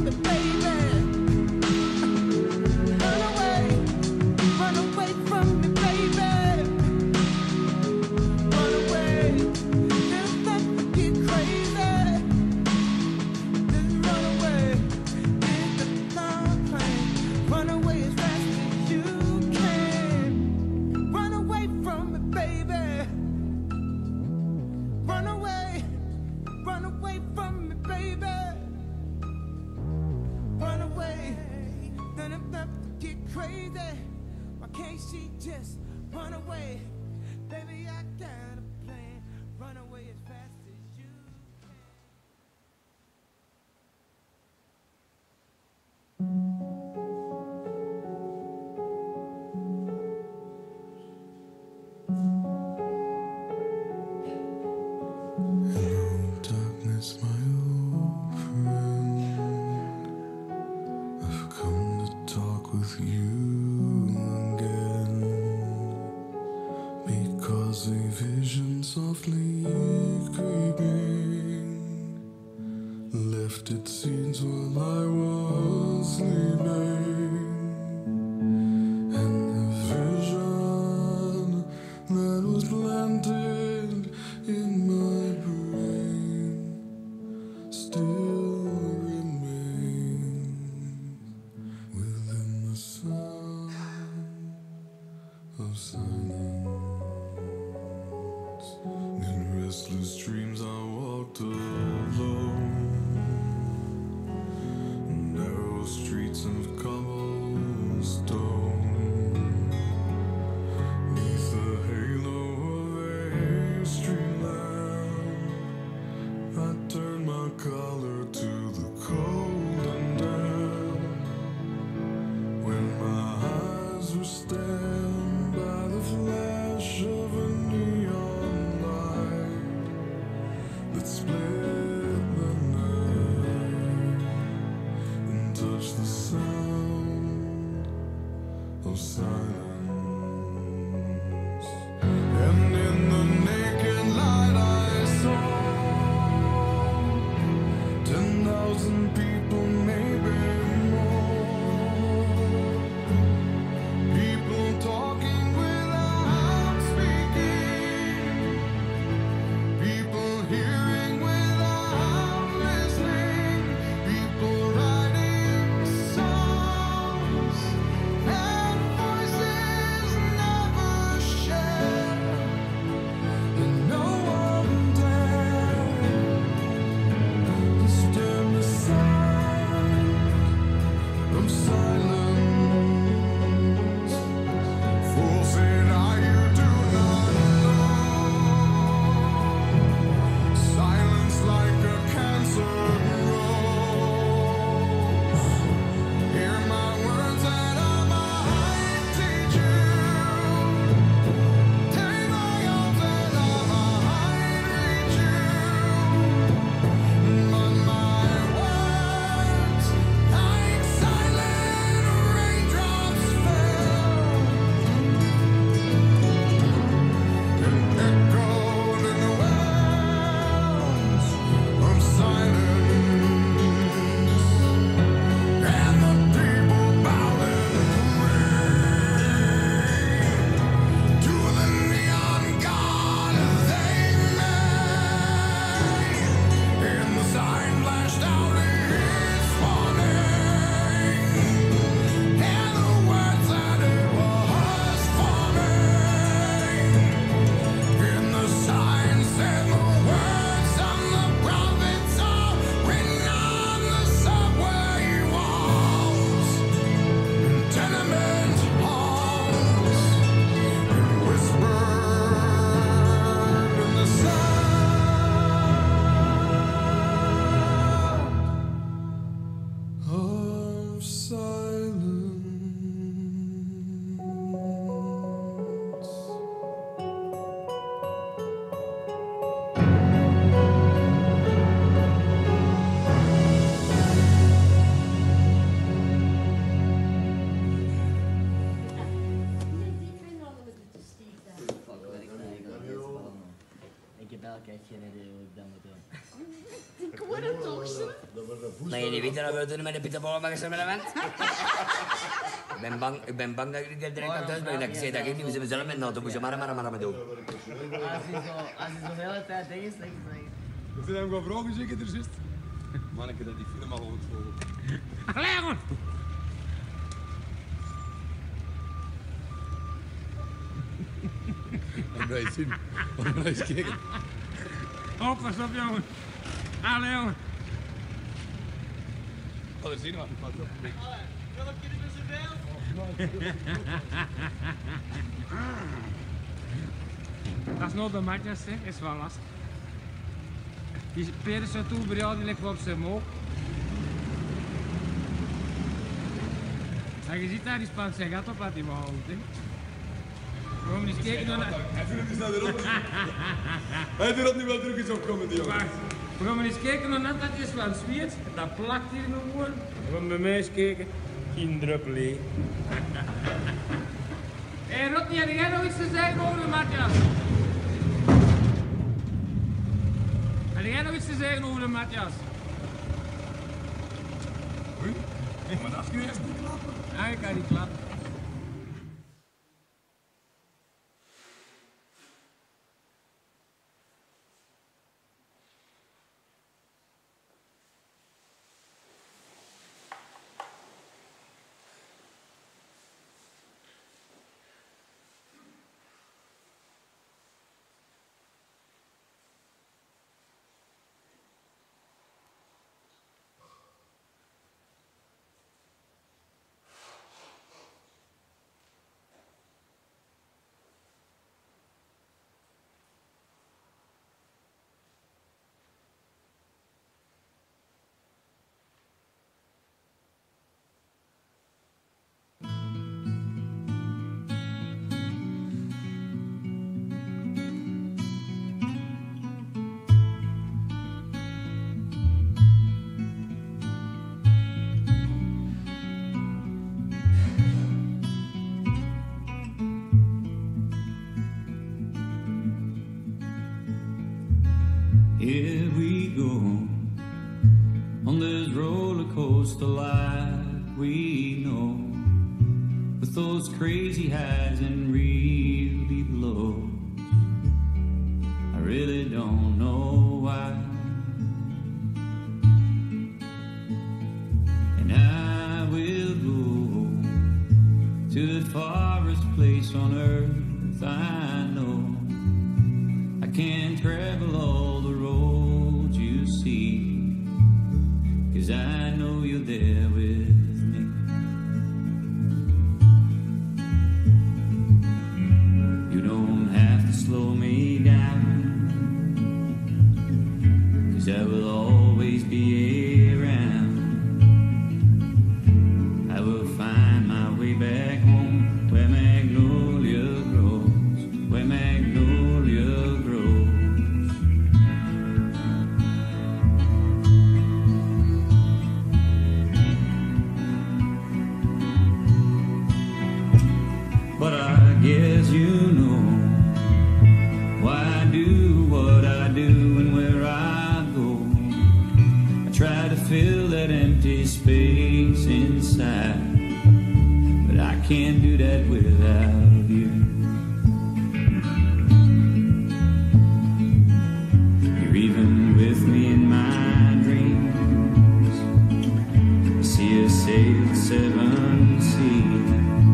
Voices we doen met de pietenbollen mag met een mens. Ik ben bang dat ik direct aan thuis ben. Dat ik zei dat ik niet moet zelf met auto, moet je maar doen. Als je zo de hele tijd tegen is, denk ik. We zijn hem gaan vragen, zeker er zit. Manneke, dat die film al goed volgen. Allee, jongen! Wat ben je zien? Wat ben je kijken? Oh, pas op, jongen. Allee, jongen. Ga er zien, man. Pas op. Filmpje niet meer zoveel. Dat is nog de matjes, hè. Is wel lastig. Die Pedersen toe bij jou, die ligt op zijn moog. En je ziet daar, die spant zijn gat op wat hij wou houden, hè. We gaan eens kijken naar... Hij doet het naar de rond. Hij doet dat niet wel druk is opkomen, die jongen. Wacht. We gaan eens kijken naar net dat is van Sweet. Dat plakt hier gewoon. We gaan bij mij eens kijken. Geen druppel, hè. Hé, Rodney, heb jij nog iets te zeggen over de Matthias? Heb jij nog iets te zeggen over de Matthias? Oei, maar dat is nu eerst niet klappen. Ah, ik kan niet klappen. Here we go on this roller coaster life we know, with those crazy highs and real deep lows. I really don't know why, and I will go to the farthest place on earth I know. I can't travel all the roads you see, 'cause I know you're there with me. You don't have to slow me down, 'cause I will always be around. I will find my way back home, where magnolia grows, where magnolia grows. But I guess you know why I do what I do and where I go. I try to fill that empty space inside, but I can't do that without you. You're even with me in my dreams. I see us sail the 7 seas.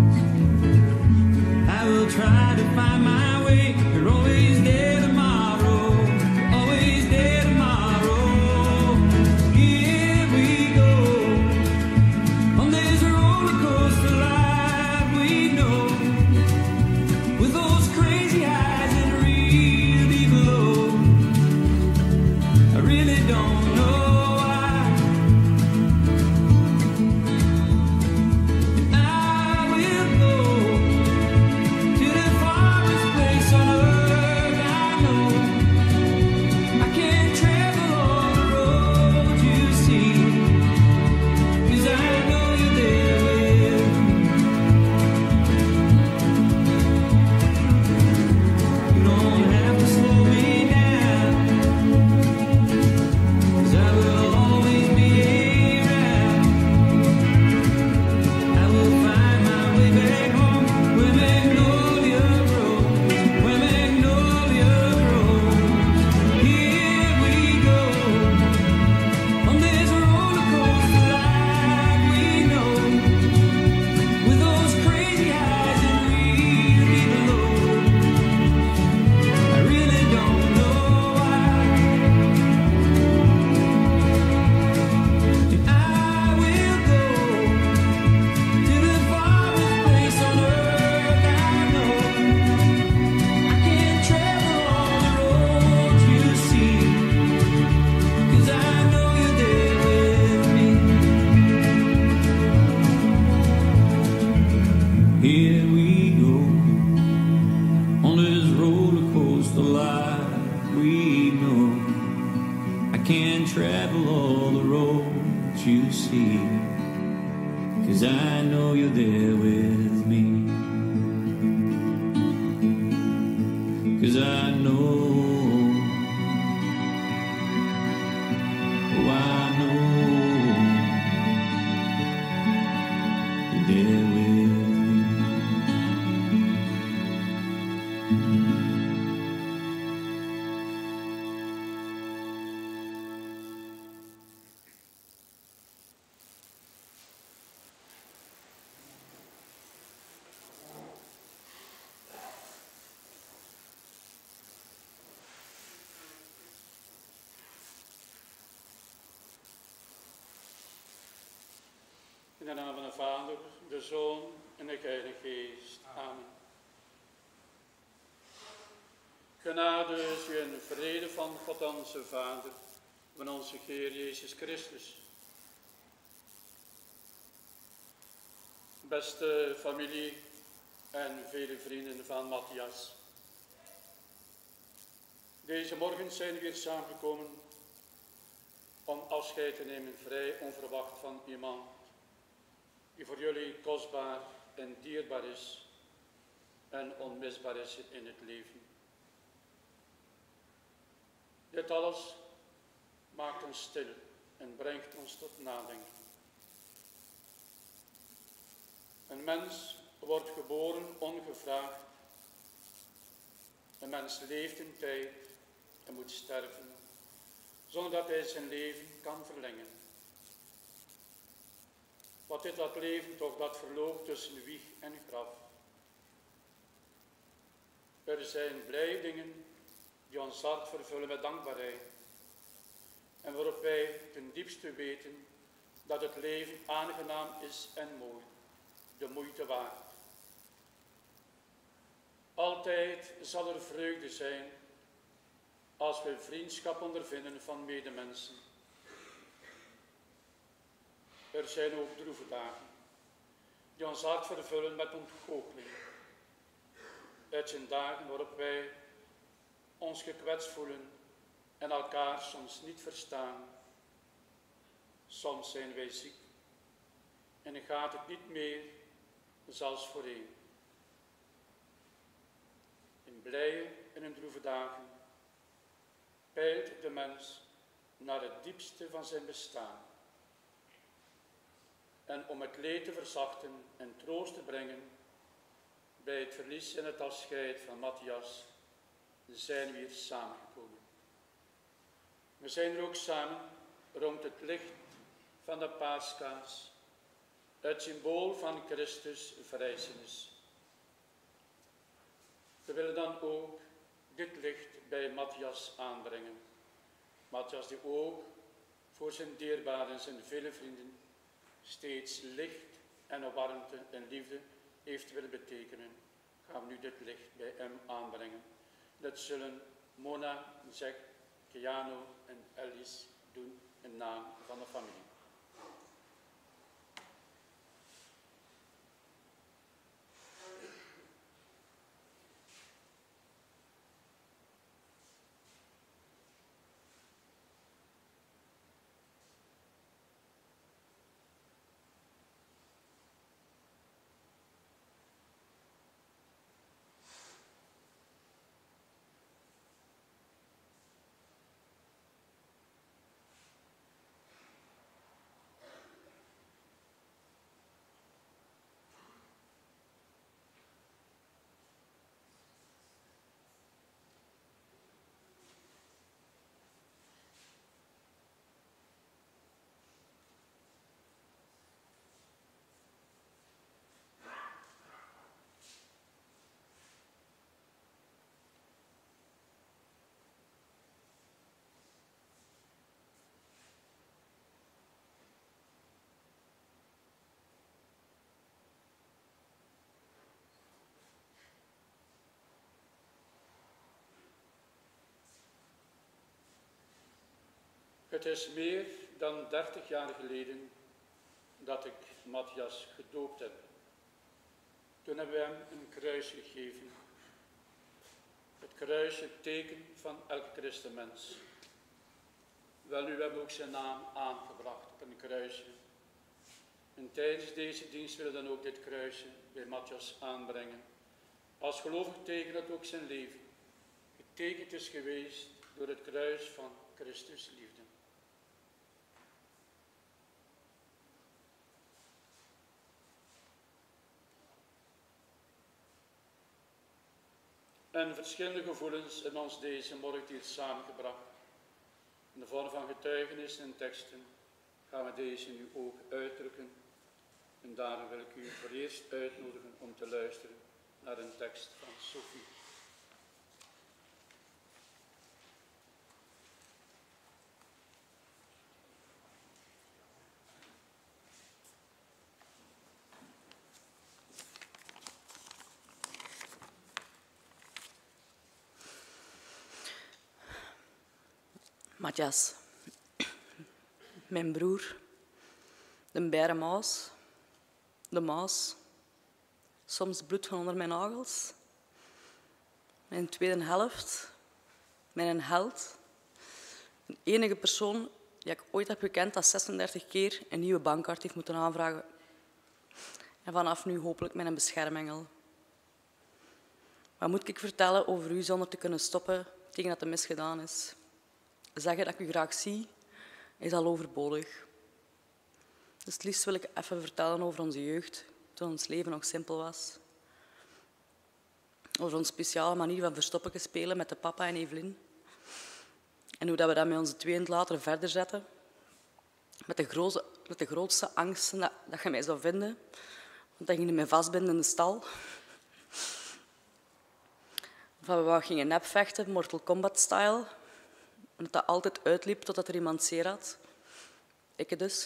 I will try to find my way. You're always there tomorrow. You're always there tomorrow. Here we go on this roller coaster life we know, with those crazy highs and real deep lows. I really don't know why, 'cause I know you're there with me. 'Cause I know, oh I know you're there with me. In de naam van de Vader, de Zoon en de Heilige Geest. Amen. Genade is u en vrede van God onze Vader, van onze Heer Jezus Christus. Beste familie en vele vrienden van Matthias. Deze morgen zijn we weer samengekomen om afscheid te nemen vrij onverwacht van iemand die voor jullie kostbaar en dierbaar is en onmisbaar is in het leven. Dit alles maakt ons stil en brengt ons tot nadenken. Een mens wordt geboren ongevraagd. Een mens leeft een tijd en moet sterven, zonder dat hij zijn leven kan verlengen. Wat is dat leven toch dat verloopt tussen wieg en graf? Er zijn blije dingen die ons hart vervullen met dankbaarheid en waarop wij ten diepste weten dat het leven aangenaam is en mooi, de moeite waard. Altijd zal er vreugde zijn als we vriendschap ondervinden van medemensen. Er zijn ook droeve dagen die ons hart vervullen met ontgoocheling. Het zijn dagen waarop wij ons gekwetst voelen en elkaar soms niet verstaan. Soms zijn wij ziek en dan gaat het niet meer zoals voorheen. In blije en in droeve dagen peilt de mens naar het diepste van zijn bestaan. En om het leed te verzachten en troost te brengen bij het verlies en het afscheid van Matthias zijn we hier samengekomen. We zijn er ook samen rond het licht van de paaskaars, het symbool van Christus verrijzenis. We willen dan ook dit licht bij Matthias aanbrengen. Matthias die ook voor zijn dierbaren en zijn vele vrienden steeds licht en warmte en liefde heeft willen betekenen, gaan we nu dit licht bij hem aanbrengen. Dat zullen Mona, Jack, Keanu en Alice doen in naam van de familie. Het is meer dan 30 jaar geleden dat ik Matthias gedoopt heb. Toen hebben we hem een kruis gegeven. Het kruis, het teken van elk christenmens. Wel, nu hebben we ook zijn naam aangebracht op een kruisje. En tijdens deze dienst willen we dan ook dit kruisje bij Matthias aanbrengen. Als gelovig teken dat ook zijn leven getekend is geweest door het kruis van Christus liefde. En verschillende gevoelens in ons deze morgen hier samengebracht. In de vorm van getuigenissen en teksten gaan we deze nu ook uitdrukken. En daarom wil ik u voor eerst uitnodigen om te luisteren naar een tekst van Sophie. Matthias, mijn broer, de berenmaus, de maas, soms bloed van onder mijn nagels, mijn tweede helft, mijn held, de enige persoon die ik ooit heb gekend dat 36 keer een nieuwe bankkaart heeft moeten aanvragen. En vanaf nu hopelijk mijn beschermengel. Wat moet ik vertellen over u zonder te kunnen stoppen tegen dat het misgedaan is? Zeggen dat ik u graag zie, is al overbodig. Dus het liefst wil ik even vertellen over onze jeugd, toen ons leven nog simpel was. Over onze speciale manier van verstoppertje spelen met de papa en Evelien. En hoe dat we dat met onze tweeën later verder zetten. Met de grootste angsten dat je mij zou vinden. Want dan ging je mij vastbinden in de stal. Of dat we gingen nepvechten, Mortal Kombat-style. En dat altijd uitliep totdat er iemand zeer had. Ik dus.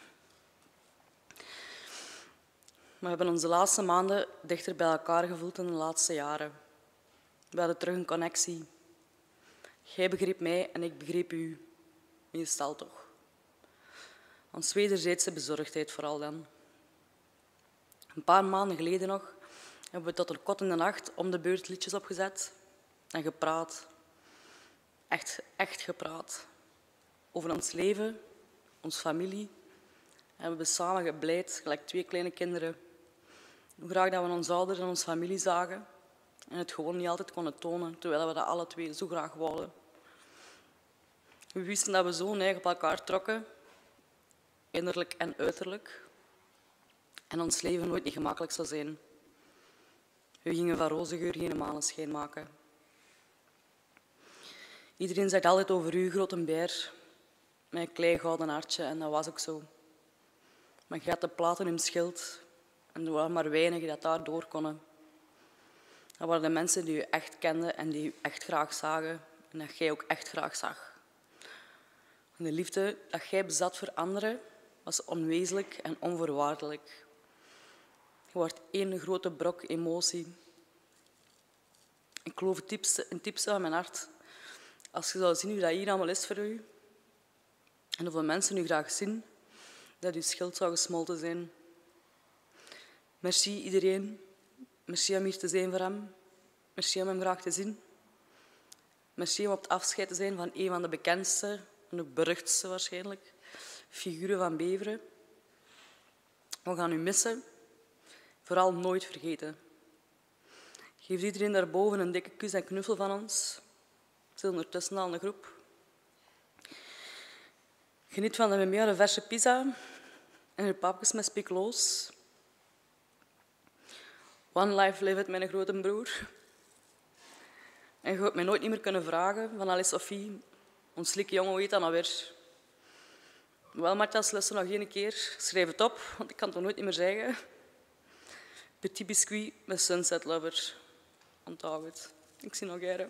We hebben onze laatste maanden dichter bij elkaar gevoeld dan de laatste jaren. We hadden terug een connectie. Jij begreep mij en ik begreep u. In je stal toch. Ons wederzijdse bezorgdheid vooral dan. Een paar maanden geleden nog hebben we tot een kot in de nacht om de beurt liedjes opgezet en gepraat. Echt gepraat. Over ons leven, onze familie. En we hebben samen gebleid, gelijk twee kleine kinderen. Hoe graag dat we onze ouders en onze familie zagen. En het gewoon niet altijd konden tonen, terwijl we dat alle twee zo graag wouden. We wisten dat we zo neig op elkaar trokken. Innerlijk en uiterlijk. En ons leven nooit niet gemakkelijk zou zijn. We gingen van rozengeur geen maneschijn maken. Iedereen zegt altijd over u, grote beer, met een klein gouden hartje, en dat was ook zo. Maar je had de platinumschild en er waren maar weinigen dat daar door konden. Dat waren de mensen die u echt kenden en die u echt graag zagen en dat jij ook echt graag zag. En de liefde dat jij bezat voor anderen was onwezenlijk en onvoorwaardelijk. Je wordt één grote brok emotie. Ik geloof het diepste van mijn hart. Als je zou zien hoe dat hier allemaal is voor u en hoeveel mensen u graag zien, dat uw schild zou gesmolten zijn. Merci iedereen. Merci om hier te zijn voor hem. Merci om hem graag te zien. Merci om op het afscheid te zijn van een van de bekendste en ook beruchtste waarschijnlijk figuren van Beveren. We gaan u missen. Vooral nooit vergeten. Geef iedereen daarboven een dikke kus en knuffel van ons. Ik zit ondertussen al in de groep. Geniet van de meilleure verse pizza en uw papjes met spikloos. One life lived met een grote broer. En je gaat mij nooit meer kunnen vragen van Alice Sophie, ons slikke jongen, hoe heet dat nou weer? Wel, Matthias, luister nog één keer. Schrijf het op, want ik kan het nog nooit meer zeggen. Petit biscuit met Sunset Lover. Onthoud het. Ik zie nog jaren.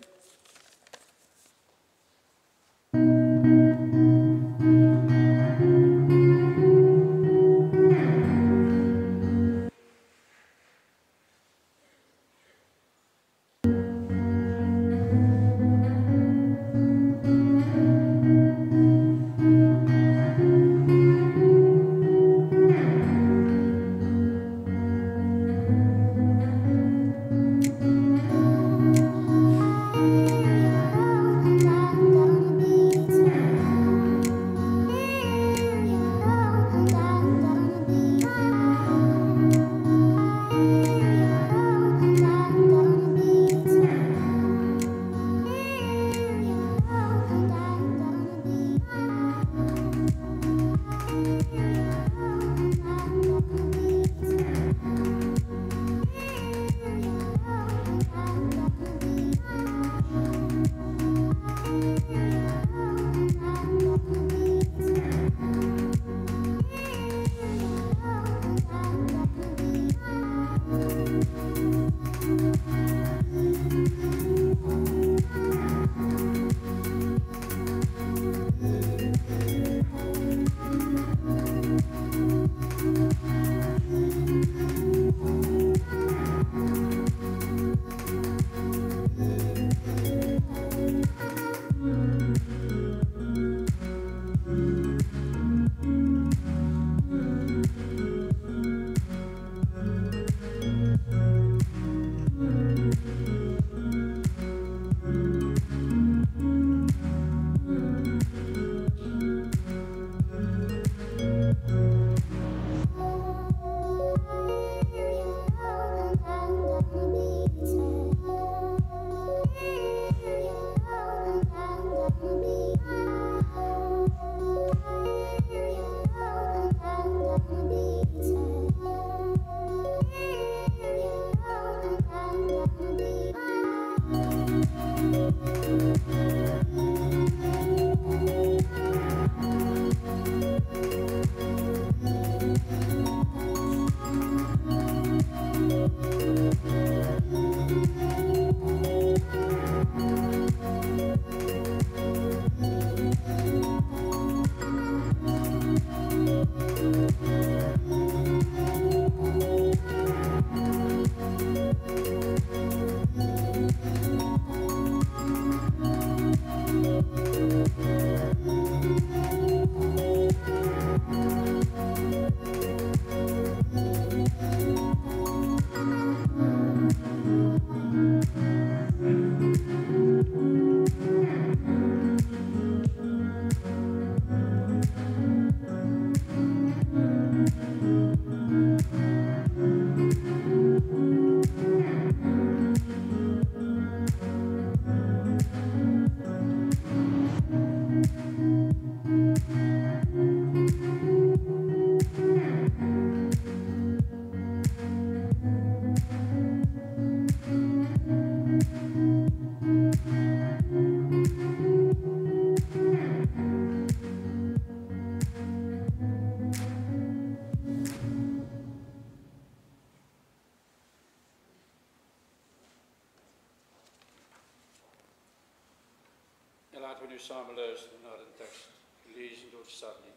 Laten we nu samen luisteren naar een tekst, gelezen door Sarli.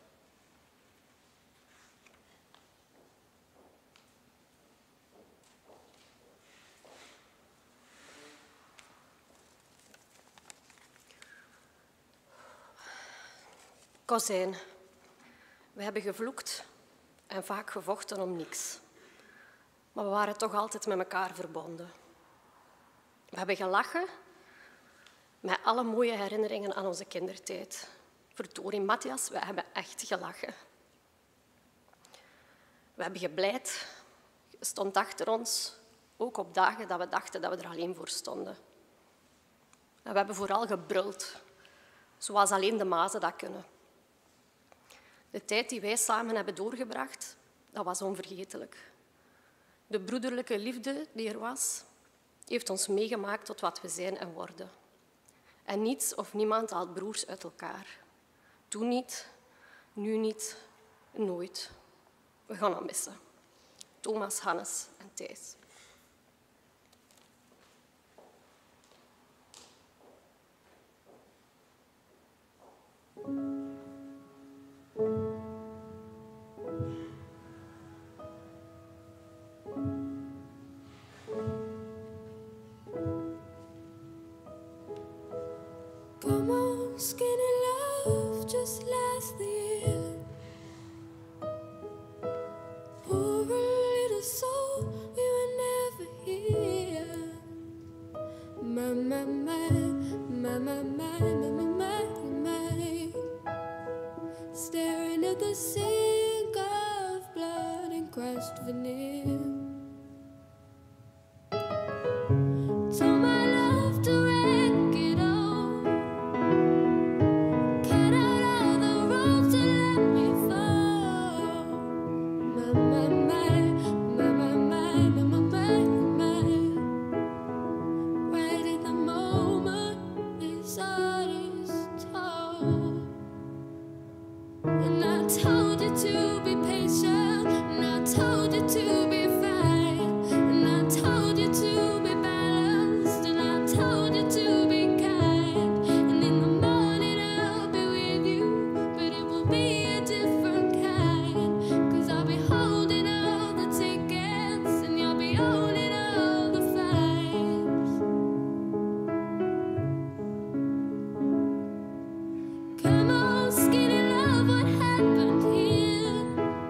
Kozijn, we hebben gevloekt en vaak gevochten om niks. Maar we waren toch altijd met elkaar verbonden. We hebben gelachen met alle mooie herinneringen aan onze kindertijd. Verdorie, Matthias, we hebben echt gelachen. We hebben gebleid. Je stond achter ons, ook op dagen dat we dachten dat we er alleen voor stonden. En we hebben vooral gebruld, zoals alleen de mazen dat kunnen. De tijd die wij samen hebben doorgebracht, dat was onvergetelijk. De broederlijke liefde die er was, heeft ons meegemaakt tot wat we zijn en worden. En niets of niemand haalt broers uit elkaar. Toen niet, nu niet, nooit. We gaan dat missen. Thomas, Hannes en Thijs. Come on, skinny love, just last the year. Poor little soul, we were never here. My, my, my, my, my, my, my, my, my. Staring at the sink of blood and crushed veneer. Told my love to wreck it all. Cut out all the roads to let me fall. My, my, my, my, my, my, my, my, my. Right in the moment his artist told. And I told you to be patient, and I told you to be fine, and I told you to be balanced, and I told you to be kind. And in the morning I'll be with you, but it will be a different kind. 'Cause I'll be holding all the tickets, and you'll be owning all the flights. Come on, skinny love, what happened here?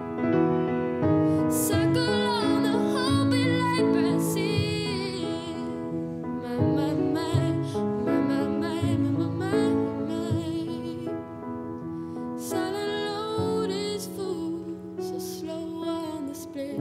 Circle on the whole big light Brazil. My, my, my, my, my, my, my, my, my. Silent load is full, so slow on the split.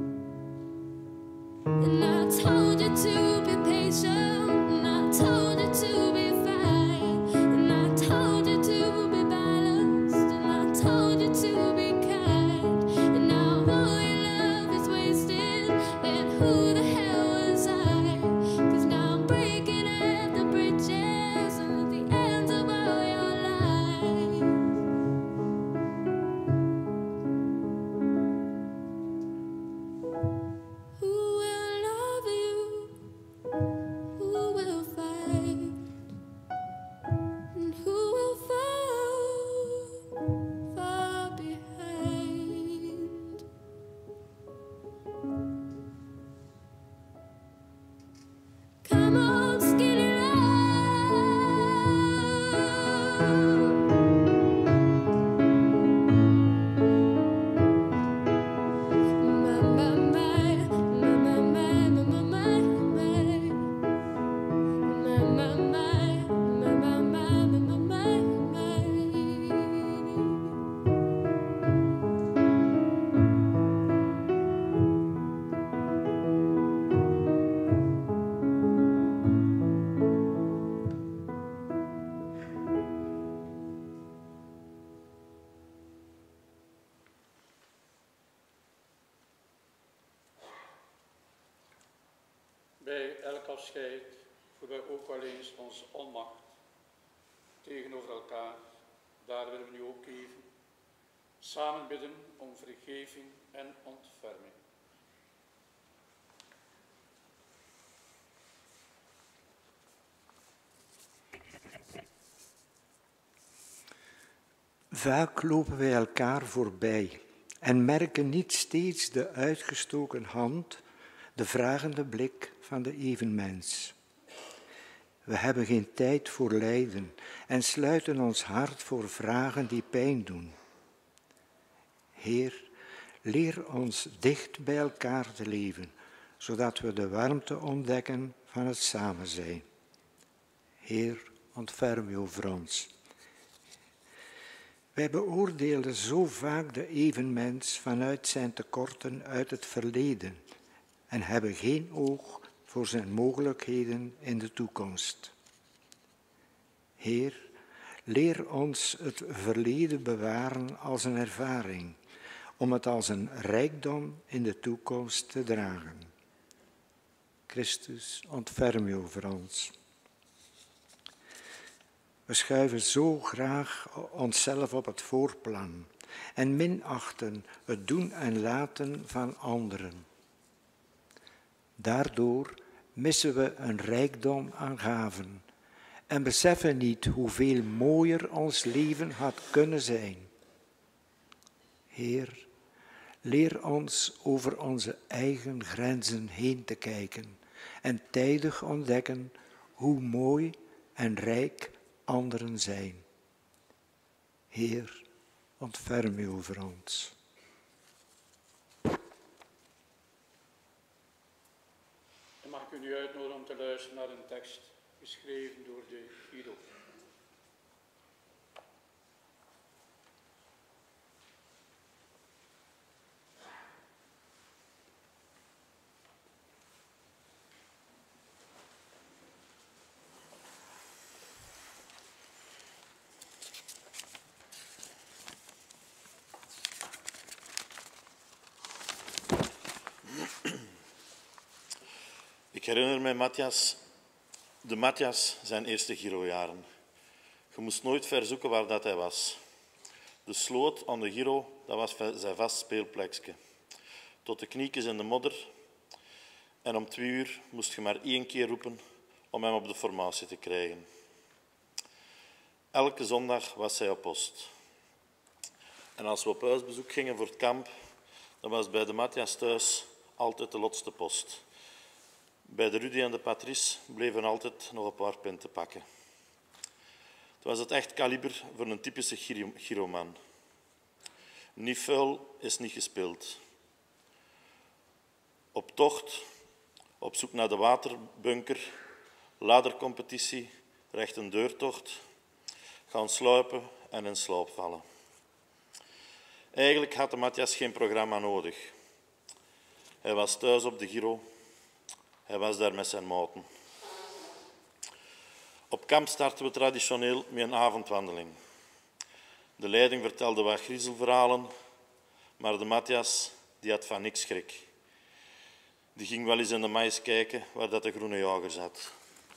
And I told you to be patient, and I told you to be fine, and I told you to be balanced, and I told you to be kind. And now all your love is wasted, then who the hell was I? 'Cause now I'm breaking at the bridges and at the ends of all your lies. Who will love you? Who will fight? And who will fall far behind? Come on, skinny love. My, my, my, my, my, my, my, my, my, my. My, my, my, my, my, my, my, my, my. Bij elk afscheid voelen we ook wel eens onze onmacht tegenover elkaar. Daar willen we nu ook even samen bidden om vergeving en ontferming. Vaak lopen wij elkaar voorbij en merken niet steeds de uitgestoken hand, de vragende blik van de evenmens. We hebben geen tijd voor lijden en sluiten ons hart voor vragen die pijn doen. Heer, leer ons dicht bij elkaar te leven, zodat we de warmte ontdekken van het samen zijn. Heer, ontferm u over ons. Wij beoordeelden zo vaak de evenmens vanuit zijn tekorten uit het verleden en hebben geen oog voor zijn mogelijkheden in de toekomst. Heer, leer ons het verleden bewaren als een ervaring, om het als een rijkdom in de toekomst te dragen. Christus, ontferm u over ons. We schuiven zo graag onszelf op het voorplan en minachten het doen en laten van anderen. Daardoor missen we een rijkdom aan gaven en beseffen niet hoeveel mooier ons leven had kunnen zijn. Heer, leer ons over onze eigen grenzen heen te kijken en tijdig ontdekken hoe mooi en rijk anderen zijn. Heer, ontferm u over ons. En mag ik u nu uitnodigen om te luisteren naar een tekst geschreven door de Giro. Ik herinner mij Matthias zijn eerste Giro-jaren. Je moest nooit ver zoeken waar dat hij was. De sloot aan de Giro, dat was zijn vast speelplekje. Tot de kniekjes in de modder. En om 2 uur moest je maar 1 keer roepen om hem op de formatie te krijgen. Elke zondag was hij op post. En als we op huisbezoek gingen voor het kamp, dan was bij de Matthias thuis altijd de lotste post. Bij de Rudy en de Patrice bleven altijd nog een paar punten pakken. Het was het echt kaliber voor een typische Giroman. Niet vuil is niet gespeeld. Op tocht, op zoek naar de waterbunker, ladercompetitie, recht een deurtocht, gaan sluipen en in slaap vallen. Eigenlijk had de Matthias geen programma nodig. Hij was thuis op de Giro. Hij was daar met zijn maten. Op kamp starten we traditioneel met een avondwandeling. De leiding vertelde wat griezelverhalen, maar de Matthias die had van niks schrik. Die ging wel eens in de mais kijken waar dat de groene jager zat.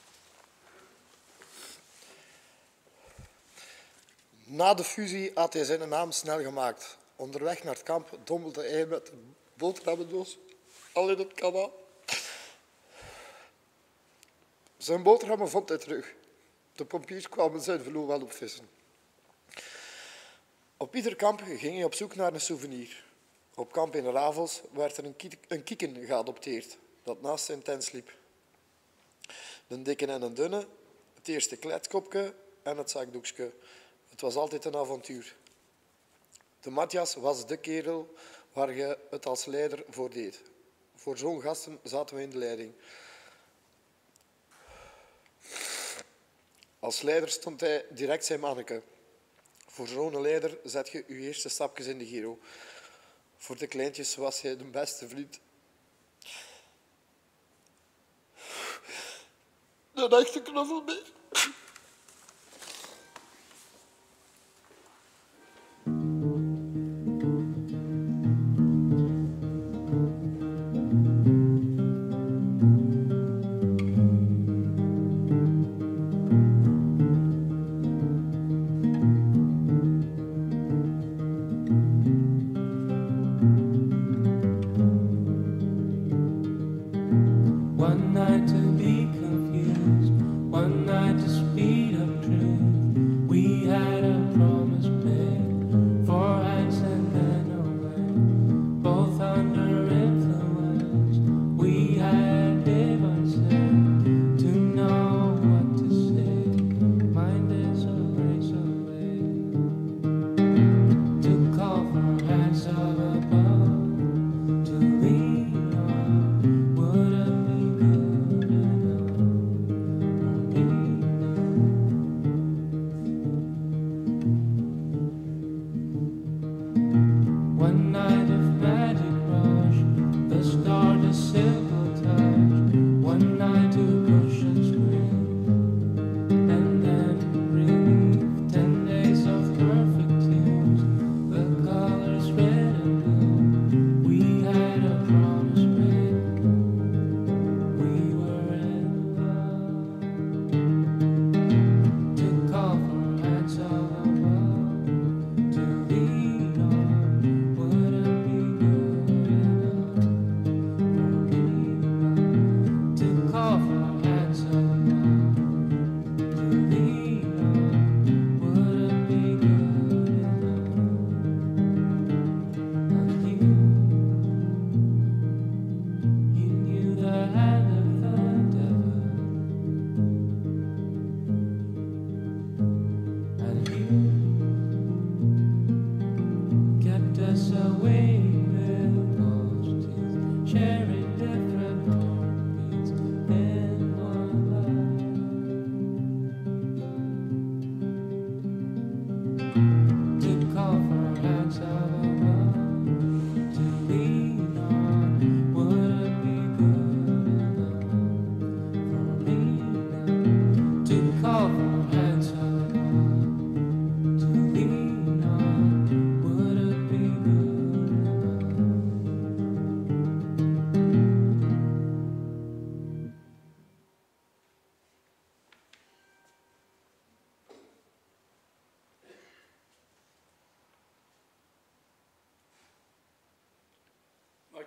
Na de fusie had hij zijn naam snel gemaakt. Onderweg naar het kamp dommelde hij met een boterhammendoos al in het kanaal. Zijn boterhammen vond hij terug. De pompiers kwamen zijn vloer wel op vissen. Op ieder kamp ging hij op zoek naar een souvenir. Op kamp in Ravels werd er een kieken geadopteerd, dat naast zijn tent sliep. Een dikke en een dunne, het eerste kletskopje en het zakdoekje. Het was altijd een avontuur. De Matthias was de kerel waar je het als leider voor deed. Voor zo'n gasten zaten we in de leiding. Als leider stond hij direct zijn manneke. Voor zo'n leider zet je je eerste stapjes in de Giro. Voor de kleintjes was hij de beste vriend. Een echte knuffelbeer. One night to be confused, one night to speak.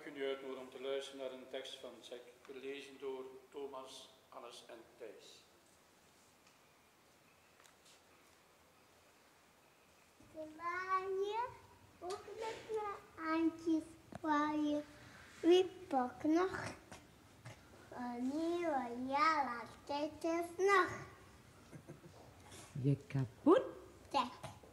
mag u nu uitnodigen om te luisteren naar een tekst van Jack, gelezen door Thomas, Hannes en Thijs. Ze waaien, ook met mijn handjes waaien. Wie pakt nog? Wanneer ja, laat het is nog. Je kapot? Tek.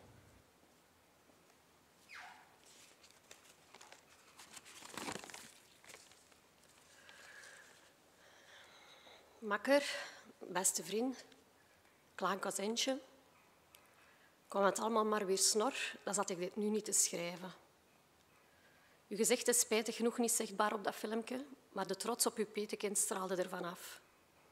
Makker, beste vriend, klein kazentje. Kwam het allemaal maar weer snor, dan zat ik dit nu niet te schrijven. Uw gezicht is spijtig genoeg niet zichtbaar op dat filmpje, maar de trots op uw petekind straalde ervan af.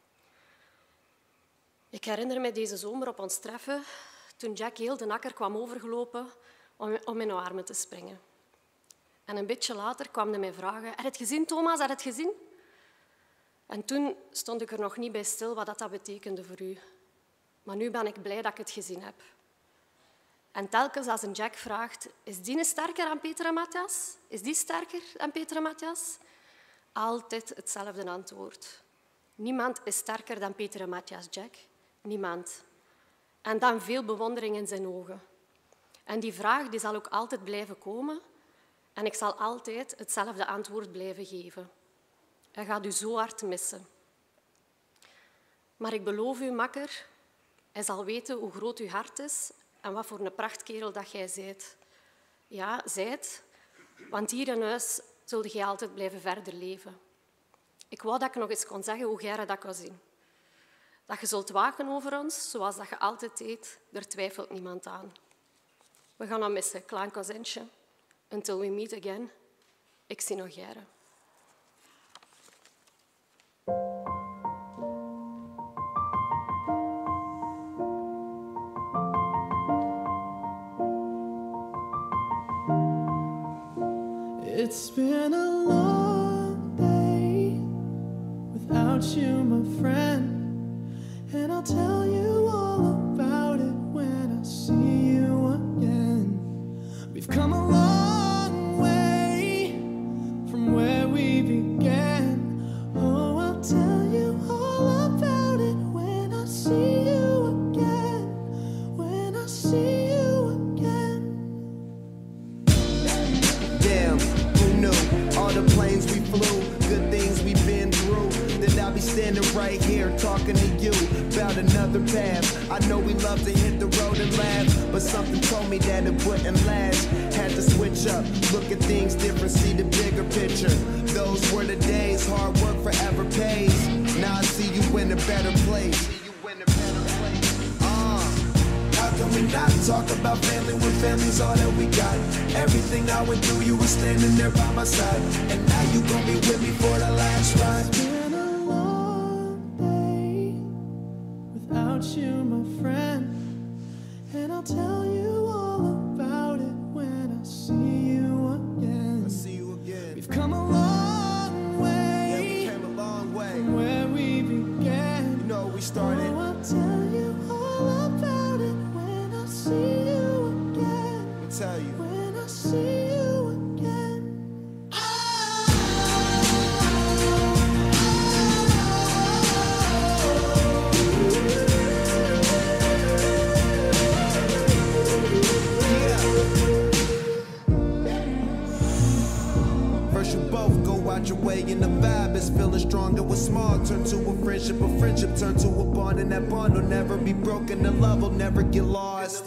Ik herinner me deze zomer op ons treffen, toen Jack heel de akker kwam overgelopen om in uw armen te springen. En een beetje later kwam hij mij vragen, heb je het gezien, Thomas, heb je het gezien? En toen stond ik er nog niet bij stil wat dat betekende voor u. Maar nu ben ik blij dat ik het gezien heb. En telkens als een Jack vraagt, is die sterker dan Peter en Matthias? Is die sterker dan Peter en Matthias? Altijd hetzelfde antwoord. Niemand is sterker dan Peter en Matthias, Jack. Niemand. En dan veel bewondering in zijn ogen. En die vraag die zal ook altijd blijven komen. En ik zal altijd hetzelfde antwoord blijven geven. Hij gaat u zo hard missen. Maar ik beloof u, makker, hij zal weten hoe groot uw hart is en wat voor een prachtkerel dat jij zijt. Ja, zijt, want hier in huis zul jij altijd blijven verder leven. Ik wou dat ik nog eens kon zeggen hoe jij dat kan zien. Dat je zult waken over ons, zoals dat je altijd deed, daar twijfelt niemand aan. We gaan dan missen, klein kazentje. Until we meet again. Ik zie nog jaren. It's been a long day without you, my friend. And I'll tell you all about it when I see you again. We've come a long way from where we began. Oh, I'll tell you all about it when I see you again. When I see you again. Damn, who knew? All the planes we flew, good things we've been through. That I'll be standing right here talking to you about another path. I know we love to hit the road and laugh, but something told me that it wouldn't last. Had to switch up, look at things different, see the bigger picture. Those were the days, hard work forever pays. Now I see you in a better place. How can we not talk about family when family's all that we got? Everything I went through, you were standing there by my side. And now you gon' be with me for the last ride. It's been a long day without you, my friend. And I'll tell you all about it when I see you again. I see you again. We've come a long way. Yeah, we came a long way. From where we began. You know we started. Oh, I'll tell you all about it when I see you again. Let me tell you. When I see you again. First you both go out your way and the vibe is feeling strong. It was small, turn to a friendship turn to a bond. And that bond will never be broken, the love will never get lost.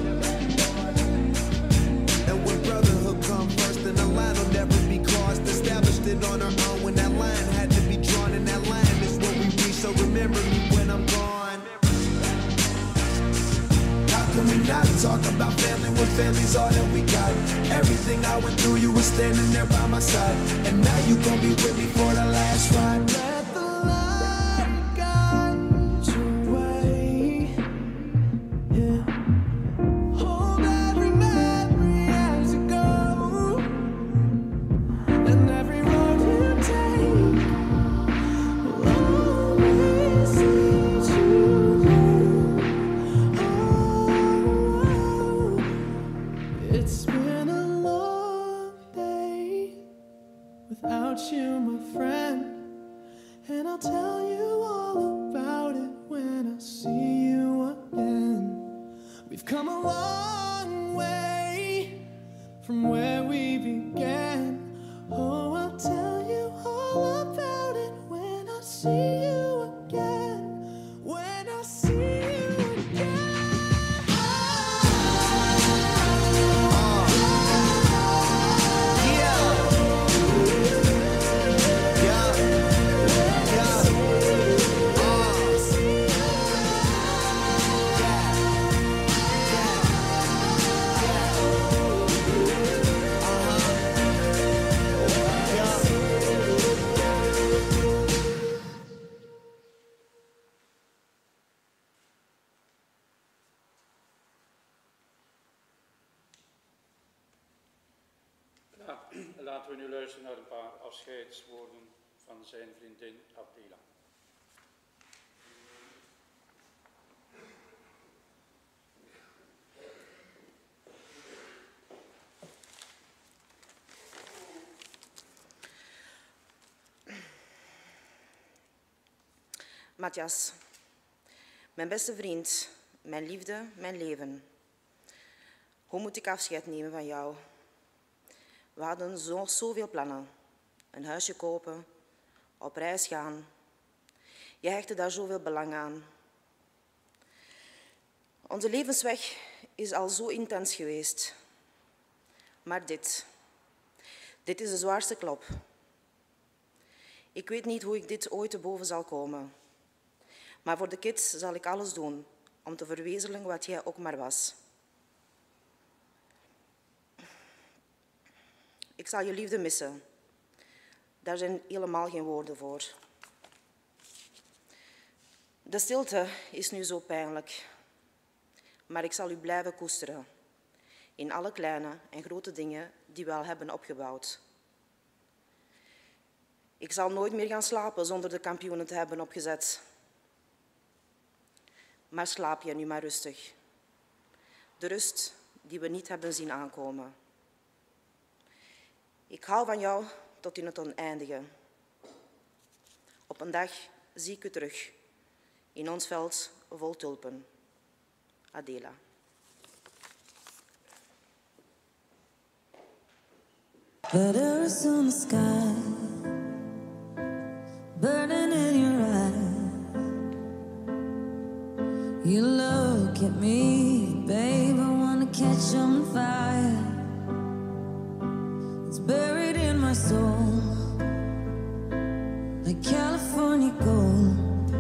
And when brotherhood come first, then the line will never be crossed. Established it on our own when that line had to be drawn. And that line is where we reach, so remember me when I'm gone. How can we not talk about family when family's all that we got? Everything I went through, you were standing there by my side. And now you gon' be with me for the last ride. Let the light guide your way. Yeah. Hold every memory as you go. And every road you take will always lead you home. Oh, it's been a long day without you, my friend. And I'll tell you all about it when I see you again. We've come a long way from where we began. Oh, I'll tell you all about it when I see you again. When I see you again. Laten we nu luisteren naar een paar afscheidswoorden van zijn vriendin Adela. Matthias, mijn beste vriend, mijn liefde, mijn leven. Hoe moet ik afscheid nemen van jou? We hadden zoveel plannen. Een huisje kopen, op reis gaan. Je hechtte daar zoveel belang aan. Onze levensweg is al zo intens geweest. Maar dit is de zwaarste klop. Ik weet niet hoe ik dit ooit te boven zal komen. Maar voor de kids zal ik alles doen om te verwezenlijken wat jij ook maar was. Ik zal je liefde missen. Daar zijn helemaal geen woorden voor. De stilte is nu zo pijnlijk. Maar ik zal u blijven koesteren. In alle kleine en grote dingen die we al hebben opgebouwd. Ik zal nooit meer gaan slapen zonder de kampioenen te hebben opgezet. Maar slaap je nu maar rustig. De rust die we niet hebben zien aankomen. Ik hou van jou tot in het oneindige. Op een dag zie ik u terug. In ons veld vol tulpen. Adela. Letters on the sky, burning in your eyes. You look at me, babe, I wanna catch on fire. It's buried in my soul, like California gold.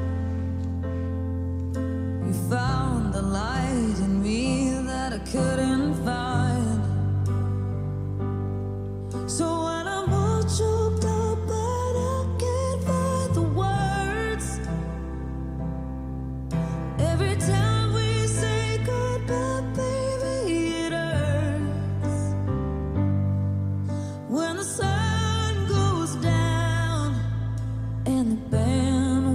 You found the light in me that I couldn't find. So when I'm all choked up but I can't find the words, every time we say goodbye, baby, it hurts. When the sun goes down and the band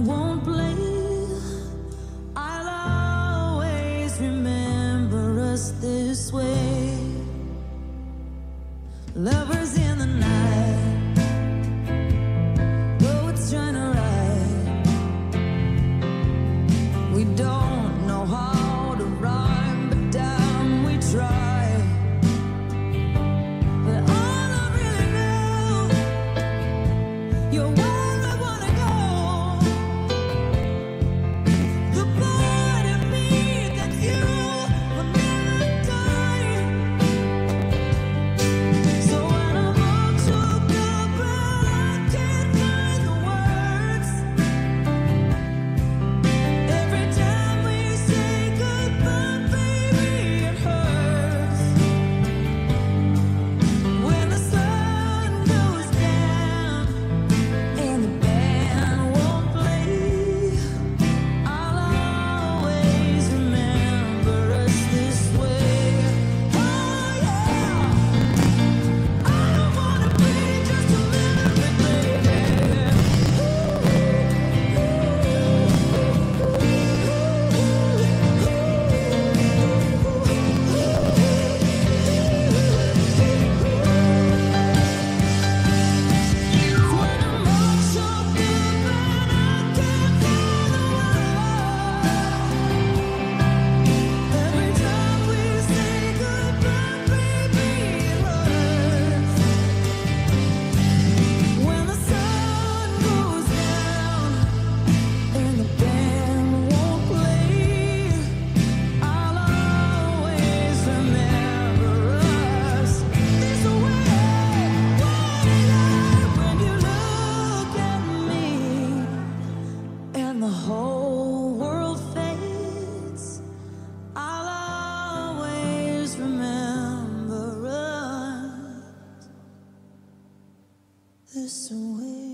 this way.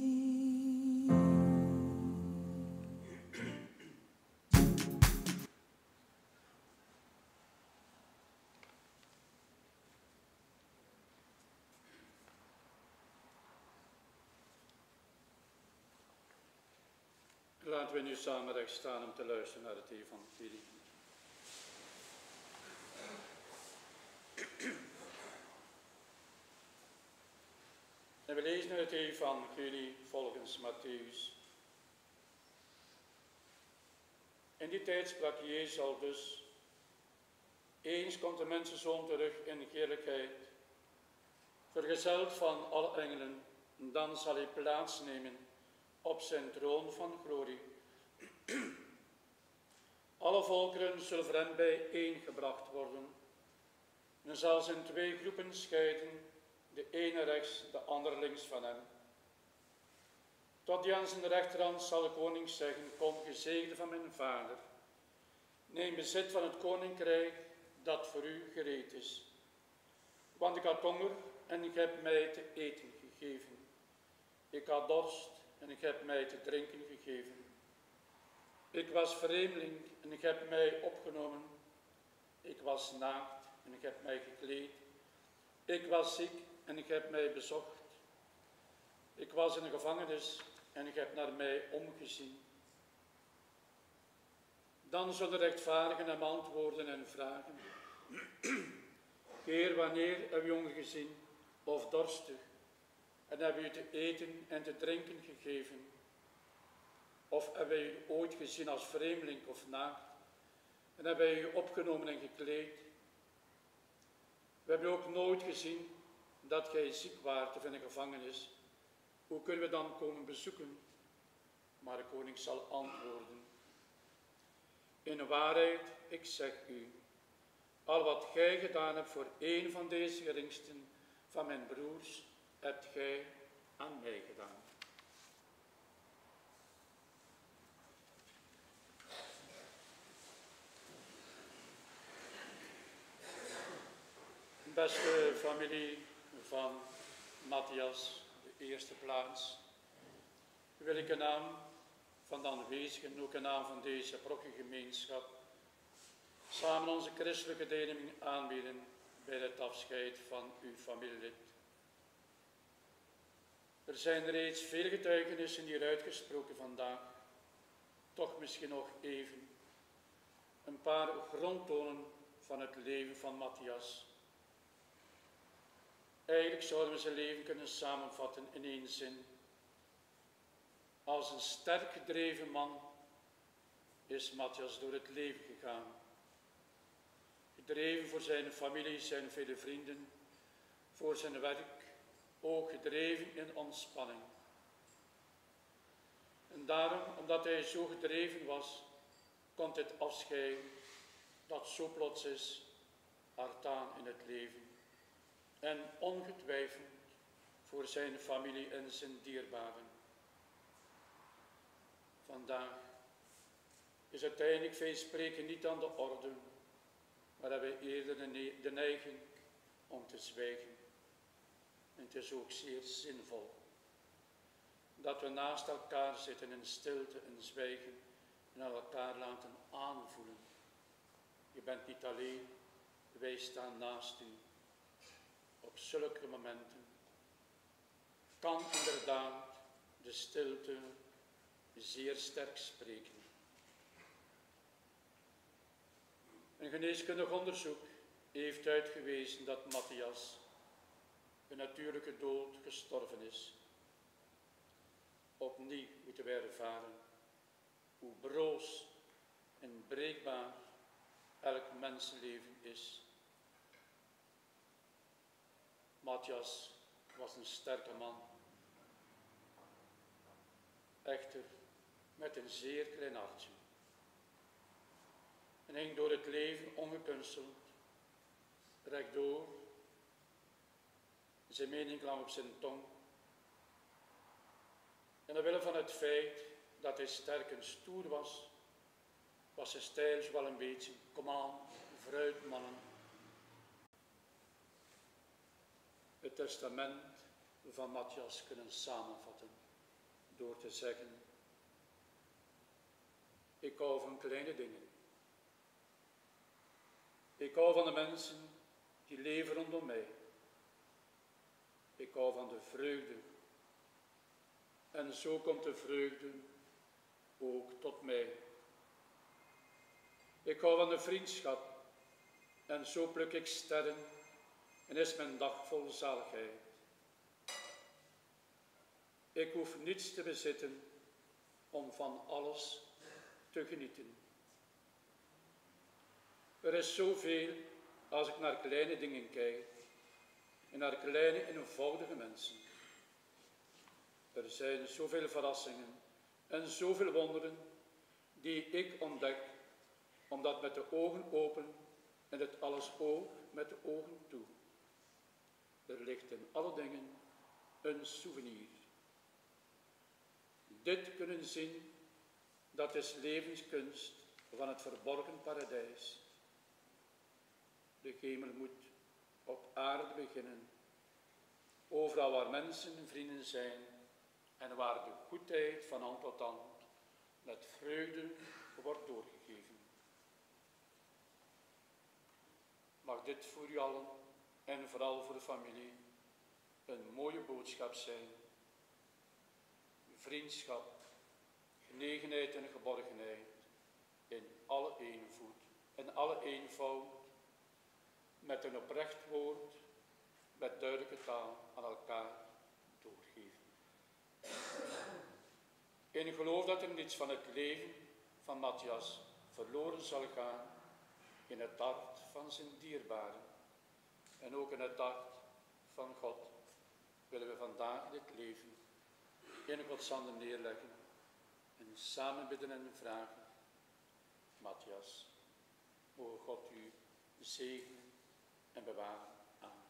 Laten we nu samen recht staan om te luisteren naar het evangelie. En we lezen het evangelie volgens Mattheüs. In die tijd sprak Jezus al dus: eens komt de mensenzoon terug in heerlijkheid, vergezeld van alle engelen, dan zal hij plaatsnemen op zijn troon van glorie. Alle volkeren zullen voor hem bijeengebracht worden. Men zal ze in twee groepen scheiden, de ene rechts, de andere links van hem. Tot die aan zijn rechterhand zal de koning zeggen: kom, gezegende van mijn vader, neem bezit van het koninkrijk dat voor u gereed is. Want ik had honger en ik heb mij te eten gegeven. Ik had dorst en ik heb mij te drinken gegeven. Ik was vreemdeling en ik heb mij opgenomen. Ik was naakt en ik heb mij gekleed. Ik was ziek en ik heb mij bezocht. Ik was in de gevangenis en ik heb naar mij omgezien. Dan zullen de rechtvaardigen hem antwoorden en vragen: Heer, wanneer hebben we u honger gezien of dorstig en hebben we u te eten en te drinken gegeven? Of hebben wij u ooit gezien als vreemdeling of naakt en hebben wij u opgenomen en gekleed? We hebben u ook nooit gezien dat gij ziek waart of in de gevangenis. Hoe kunnen we dan komen bezoeken? Maar de koning zal antwoorden: in waarheid, ik zeg u, al wat gij gedaan hebt voor een van deze geringsten van mijn broers, hebt gij aan mij gedaan. Beste familie van Matthias, de eerste plaats, wil ik in naam van de aanwezigen, ook in naam van deze prokkengemeenschap, samen onze christelijke deelneming aanbieden bij het afscheid van uw familielid. Er zijn reeds veel getuigenissen hier uitgesproken vandaag, toch misschien nog even een paar grondtonen van het leven van Matthias. Eigenlijk zouden we zijn leven kunnen samenvatten in één zin. Als een sterk gedreven man is Matthias door het leven gegaan. Gedreven voor zijn familie, zijn vele vrienden, voor zijn werk, ook gedreven in ontspanning. En daarom, omdat hij zo gedreven was, komt dit afscheid, dat zo plots is, hard aan in het leven. En ongetwijfeld voor zijn familie en zijn dierbaren. Vandaag is uiteindelijk veel spreken niet aan de orde, maar hebben we eerder de neiging om te zwijgen. En het is ook zeer zinvol dat we naast elkaar zitten in stilte en zwijgen en elkaar laten aanvoelen. Je bent niet alleen, wij staan naast u. Op zulke momenten kan inderdaad de stilte zeer sterk spreken. Een geneeskundig onderzoek heeft uitgewezen dat Matthias een natuurlijke dood gestorven is. Opnieuw moeten wij ervaren hoe broos en breekbaar elk mensenleven is. Matthias was een sterke man, echter met een zeer klein hartje. En ging door het leven ongekunsteld, rechtdoor. Zijn mening kwam op zijn tong. En omwille van het feit dat hij sterk en stoer was, was zijn stijl wel een beetje: kom aan, vooruit mannen. Het testament van Matthias kunnen samenvatten door te zeggen: ik hou van kleine dingen. Ik hou van de mensen die leven rondom mij. Ik hou van de vreugde. En zo komt de vreugde ook tot mij. Ik hou van de vriendschap. En zo pluk ik sterren en is mijn dag vol zaligheid. Ik hoef niets te bezitten om van alles te genieten. Er is zoveel als ik naar kleine dingen kijk en naar kleine eenvoudige mensen. Er zijn zoveel verrassingen en zoveel wonderen die ik ontdek, omdat met de ogen open en het alles ook met de ogen toe. Er ligt in alle dingen een souvenir. Dit kunnen zien, dat is levenskunst van het verborgen paradijs. De hemel moet op aarde beginnen, overal waar mensen en vrienden zijn en waar de goedheid van hand tot hand met vreugde wordt doorgegeven. Mag dit voor u allen en vooral voor de familie een mooie boodschap zijn. Vriendschap, genegenheid en geborgenheid in alle eenvoud en alle eenvoud, met een oprecht woord, met duidelijke taal aan elkaar doorgeven. In geloof dat er niets van het leven van Matthias verloren zal gaan in het hart van zijn dierbaren en ook in het hart van God, willen we vandaag dit leven in Gods handen neerleggen en samen bidden en vragen: Matthias, moge God u zegenen en bewaren. Amen.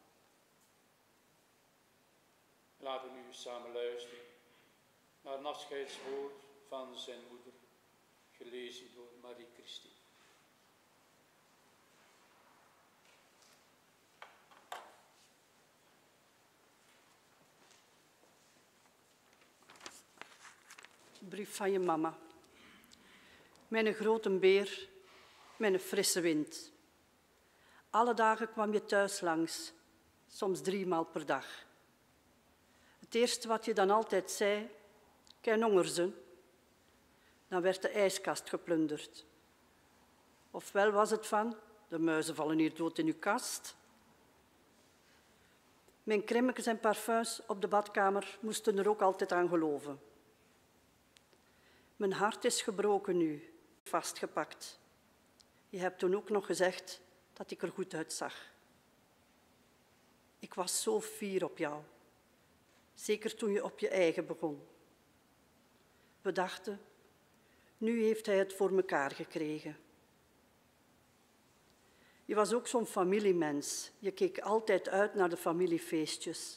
Laten we nu samen luisteren naar een afscheidswoord van zijn moeder, gelezen door Marie Christine. Brief van je mama. Mijn grote beer, mijn frisse wind. Alle dagen kwam je thuis langs, soms 3 maal per dag. Het eerste wat je dan altijd zei: "Kei hongerzen." Dan werd de ijskast geplunderd. Ofwel was het van: "De muizen vallen hier dood in uw kast." Mijn crèmetjes en parfums op de badkamer moesten er ook altijd aan geloven. Mijn hart is gebroken nu, vastgepakt. Je hebt toen ook nog gezegd dat ik er goed uitzag. Ik was zo fier op jou, zeker toen je op je eigen begon. We dachten, nu heeft hij het voor mekaar gekregen. Je was ook zo'n familiemens. Je keek altijd uit naar de familiefeestjes.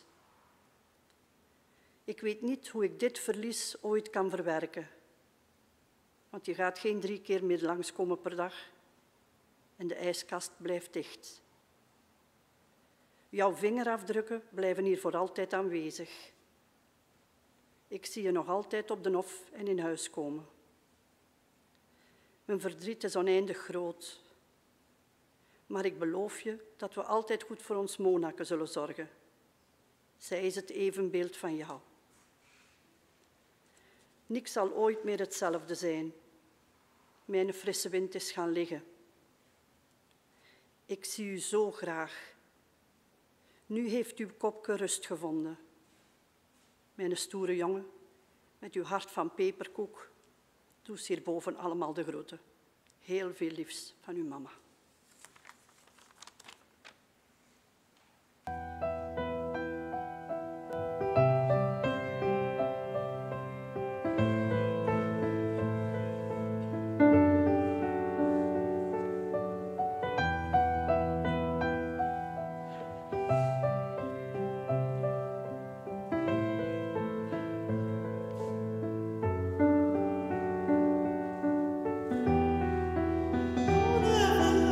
Ik weet niet hoe ik dit verlies ooit kan verwerken. Want je gaat geen 3 keer meer langskomen per dag en de ijskast blijft dicht. Jouw vingerafdrukken blijven hier voor altijd aanwezig. Ik zie je nog altijd op de hof en in huis komen. Mijn verdriet is oneindig groot. Maar ik beloof je dat we altijd goed voor ons Monake zullen zorgen. Zij is het evenbeeld van jou. Niks zal ooit meer hetzelfde zijn. Mijn frisse wind is gaan liggen. Ik zie u zo graag. Nu heeft uw kopje rust gevonden. Mijn stoere jongen, met uw hart van peperkoek, doe hierboven allemaal de groeten. Heel veel liefs van uw mama. Never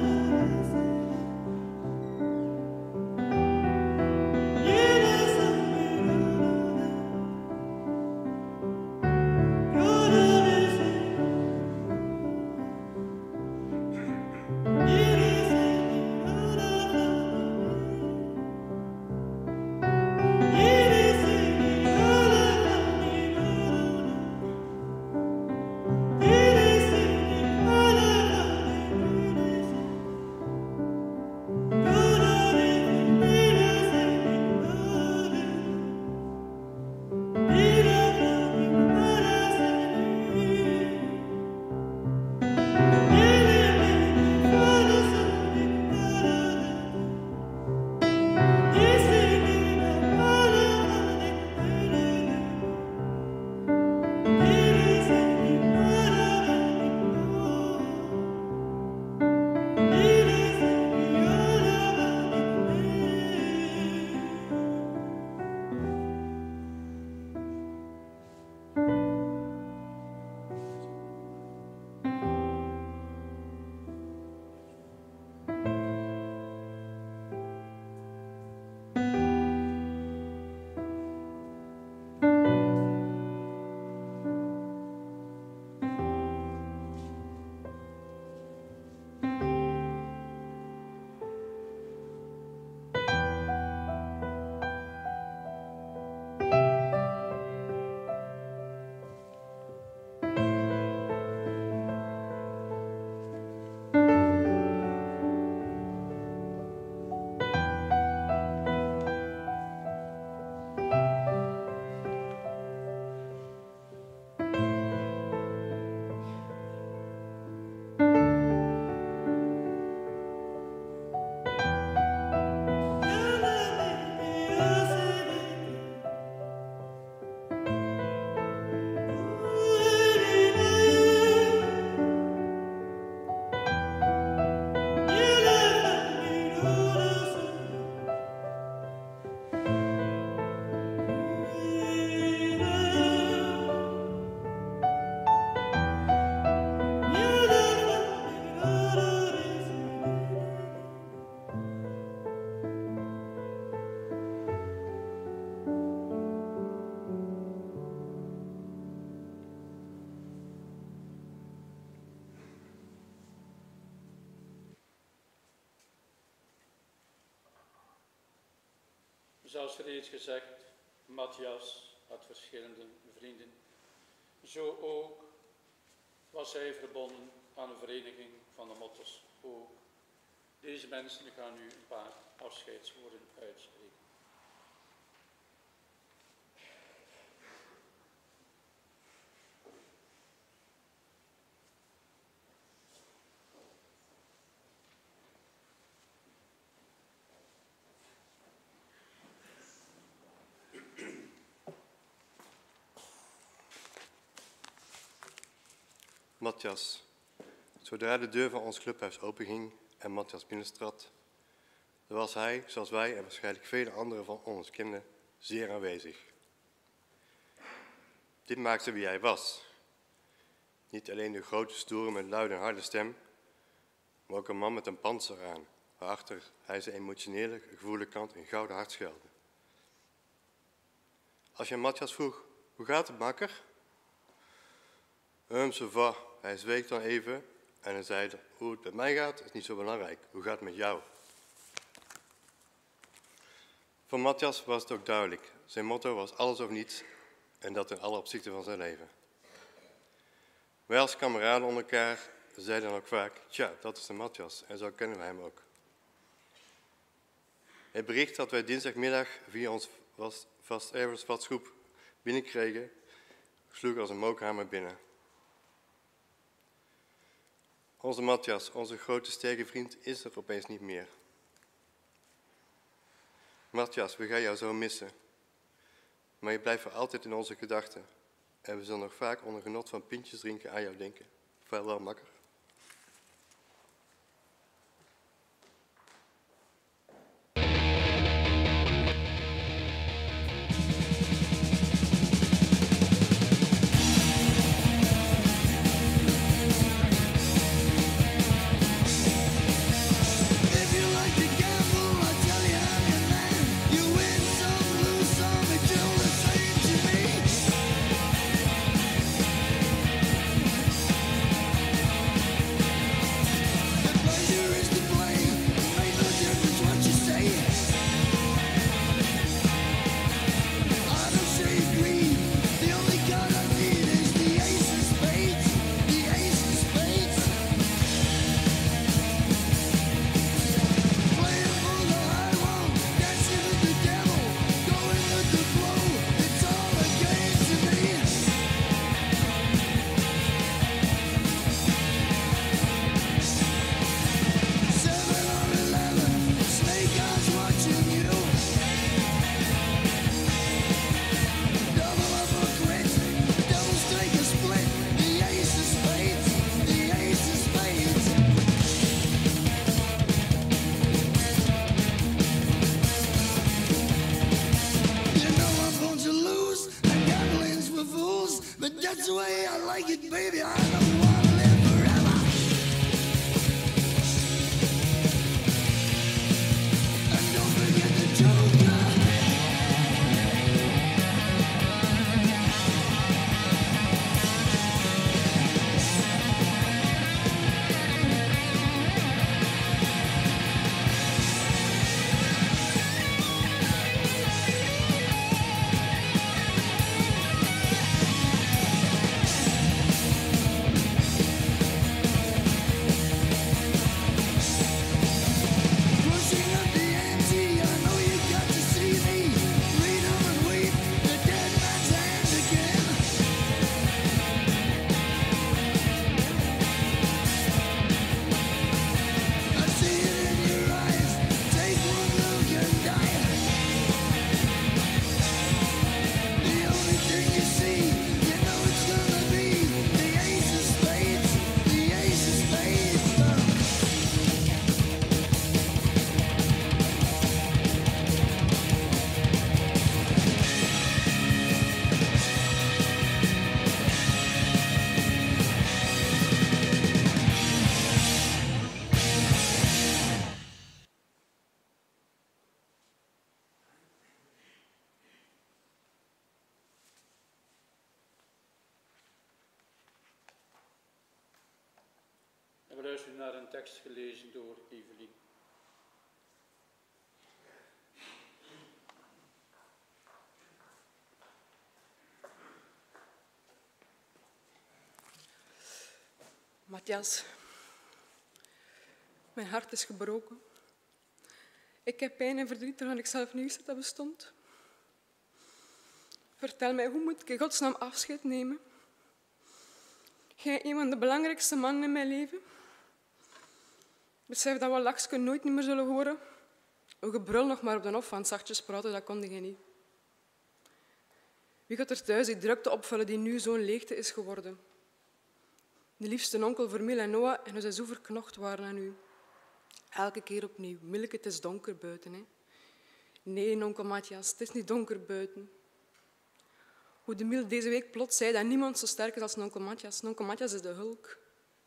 Zoals reeds gezegd, Matthias had verschillende vrienden. Zo ook was hij verbonden aan een vereniging van de motters ook. Deze mensen gaan nu een paar afscheidswoorden uitspreken. Matthias. Zodra de deur van ons clubhuis openging en Matthias binnentrad, was hij, zoals wij en waarschijnlijk vele anderen van ons kenden, zeer aanwezig. Dit maakte wie hij was. Niet alleen de grote stoere met luide en harde stem, maar ook een man met een pantser aan, waarachter hij zijn emotionele, gevoelige kant een gouden hart schuilde. Als je Matthias vroeg, hoe gaat het, makker? Ça va. Hij zweeg dan even en hij zei, hoe het met mij gaat is niet zo belangrijk. Hoe gaat het met jou? Voor Matthias was het ook duidelijk. Zijn motto was alles of niets en dat in alle opzichten van zijn leven. Wij als kameraden onder elkaar zeiden dan ook vaak, tja, dat is de Matthias en zo kennen wij hem ook. Het bericht dat wij dinsdagmiddag via ons WhatsApp-groep binnenkregen, sloeg als een mokerhamer binnen. Onze Matthias, onze grote sterke vriend, is er opeens niet meer. Matthias, we gaan jou zo missen. Maar je blijft voor altijd in onze gedachten. En we zullen nog vaak onder genot van pintjes drinken aan jou denken. Vaarwel, makker. That's the way I like it, baby. I don't want to live forever. And don't forget the Joker. En we luisteren naar een tekst gelezen door Evelien. Matthias, mijn hart is gebroken. Ik heb pijn en verdriet terwijl ik zelf niet wist dat dat bestond. Vertel mij, hoe moet ik in godsnaam afscheid nemen? Jij, een van de belangrijkste mannen in mijn leven. Besef dat we Lakske nooit meer zullen horen. Een gebrul nog maar op de hof, van zachtjes praten, dat kon je niet. Wie gaat er thuis die drukte opvullen die nu zo'n leegte is geworden? De liefste onkel voor Mil en Noah en hoe zij zo verknocht waren aan u. Elke keer opnieuw. Milke, het is donker buiten. Hè? Nee, onkel Matthias, het is niet donker buiten. Hoe de Mil deze week plots zei dat niemand zo sterk is als onkel Matthias. Onkel Matthias is de hulk.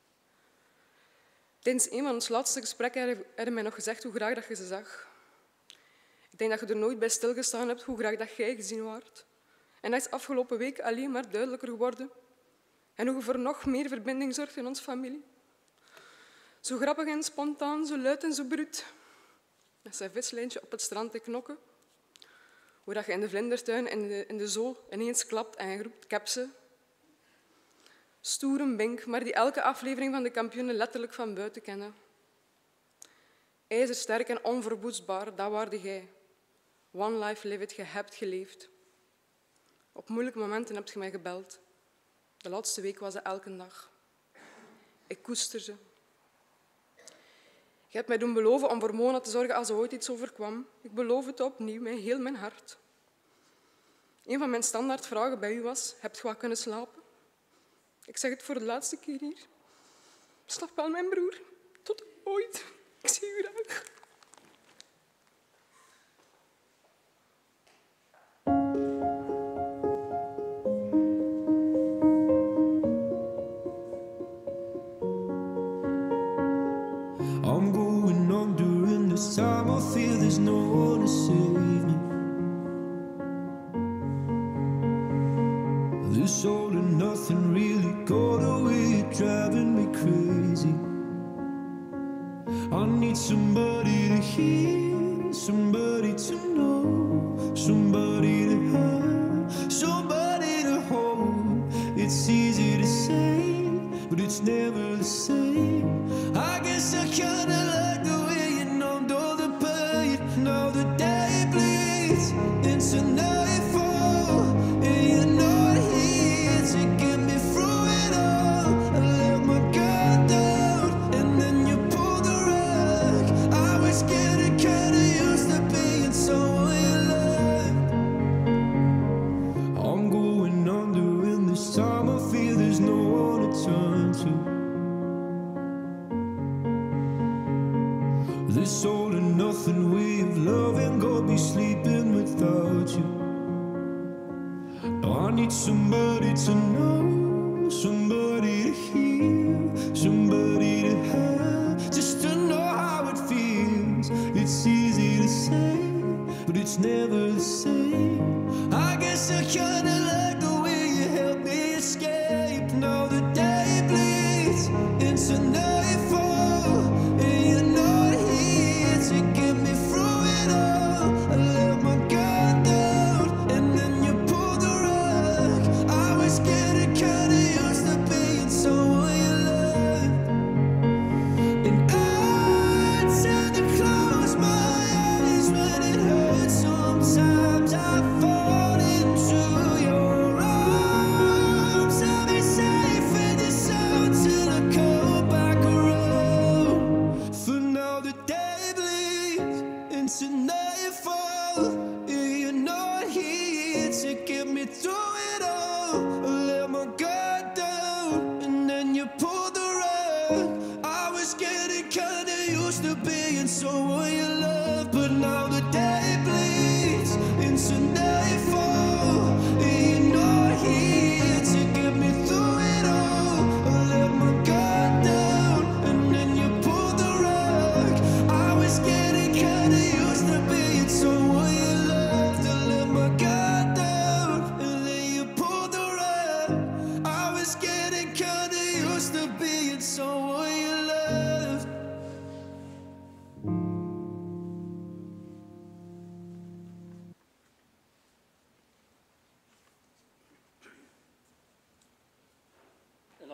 Tijdens een van ons laatste gesprekken heb hij mij nog gezegd hoe graag dat je ze zag. Ik denk dat je er nooit bij stilgestaan hebt hoe graag dat jij gezien wordt. En dat is afgelopen week alleen maar duidelijker geworden. En hoe je voor nog meer verbinding zorgt in onze familie. Zo grappig en spontaan, zo luid en zo bruut. Met zijn vislijntje op het strand te knokken. Hoe dat je in de vlindertuin in de zool ineens klapt en roept, ik heb ze. Stoer een bink, maar die elke aflevering van de kampioenen letterlijk van buiten kennen. IJzersterk en onverwoestbaar, dat waarde jij. One life live it, je hebt geleefd. Op moeilijke momenten heb je mij gebeld. De laatste week was het elke dag. Ik koester ze. Je hebt mij doen beloven om voor Mona te zorgen als er ooit iets overkwam. Ik beloof het opnieuw met heel mijn hart. Een van mijn standaardvragen bij u was, heb je wat kunnen slapen? Ik zeg het voor de laatste keer hier. Slaap wel, mijn broer. Tot ooit. Ik zie u graag. I'm going under, and this time I feel there's no one to save me. This all and nothing really got away, driving me crazy. I need somebody to hear, somebody to know, somebody to have, somebody to hold. It's easy to say, but it's never the same. I guess I kinda like the way you numbed all the pain. Now the day bleeds into nightfall, and you're not here to get me through it all. I let my guard down, and then you pulled the rug. I was getting kinda used to being someone you loved. I'm going under, and this time I feel there's no one to turn to. This all and nothing way of loving, got me sleeping without you. Now I need somebody to know, somebody to hear, somebody to have, just to know how it feels. It's easy to say, but it's never the same. I guess I kinda like the way you help me escape. Now the day bleeds into nightfall, and you're not here to get me through it all. I let my guard down, and then you pulled the rug. I was getting kinda used to being someone you loved. And I tend to close my eyes when it hurts. Sometimes I fall into your arms. I'll be safe in the sun till I come back around. For now the day bleeds into nightfall, and you're not here to get me through it all. I let my guard down, and then you pulled the rug. I was getting kinda used to being someone you love, but now the day bleeds into nightfall, and you're not here to get me through it all. I let my guard down, and then you pulled the rug. I was getting kinda used to being someone you loved. I let my guard down, and then you pulled the rug.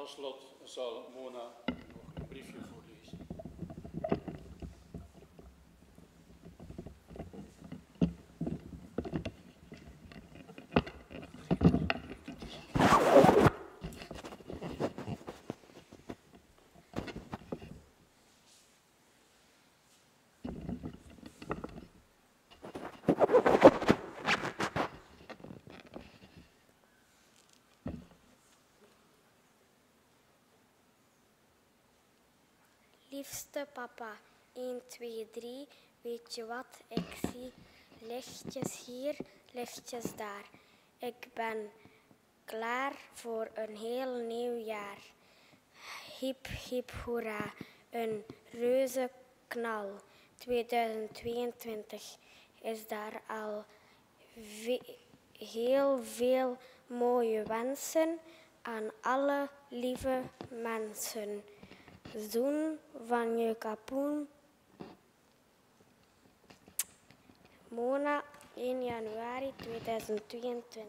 als slot zal Mona nog een briefje voorlezen. Liefste papa, 1, 2, 3, weet je wat ik zie? Lichtjes hier, lichtjes daar. Ik ben klaar voor een heel nieuw jaar. Hip, hip, hoera, een reuze knal. 2022 is daar al heel veel mooie wensen aan alle lieve mensen. Zoen van je kapoen. Mona, 1 januari 2022.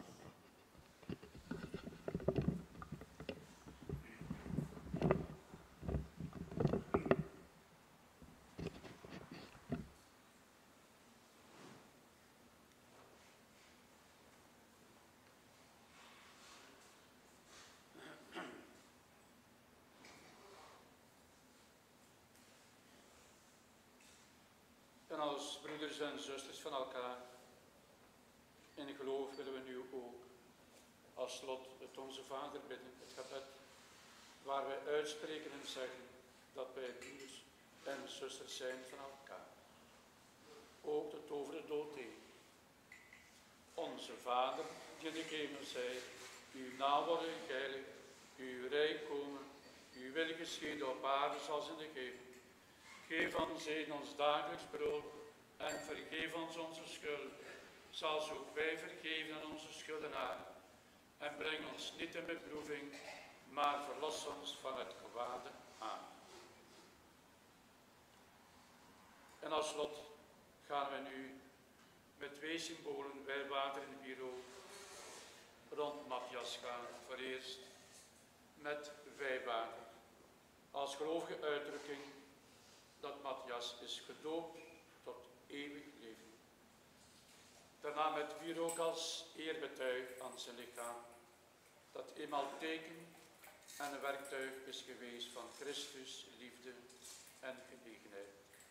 En als broeders en zusters van elkaar, in geloof willen we nu ook als slot het Onze Vader bidden, het gebed, waar wij uitspreken en zeggen dat wij broeders en zusters zijn van elkaar. Ook tot over de dood heen. Onze Vader, die in de hemel zijt, uw naam worden geheiligd, uw rijk komen, uw wil geschieden op aarde zoals in de hemel. Geef ons heden ons dagelijks brood en vergeef ons onze schulden, zoals ook wij vergeven aan onze schuldenaren. En breng ons niet in beproeving, maar verlos ons van het kwade. Amen. En als slot gaan we nu met 2 symbolen, wijwater en bureau, rond Matthias gaan. Voor eerst met wijwater, als gelovige uitdrukking dat Matthias is gedoopt tot eeuwig leven. Daarna met wierook als eerbetuig aan zijn lichaam, dat eenmaal teken en een werktuig is geweest van Christus, liefde en genegenheid.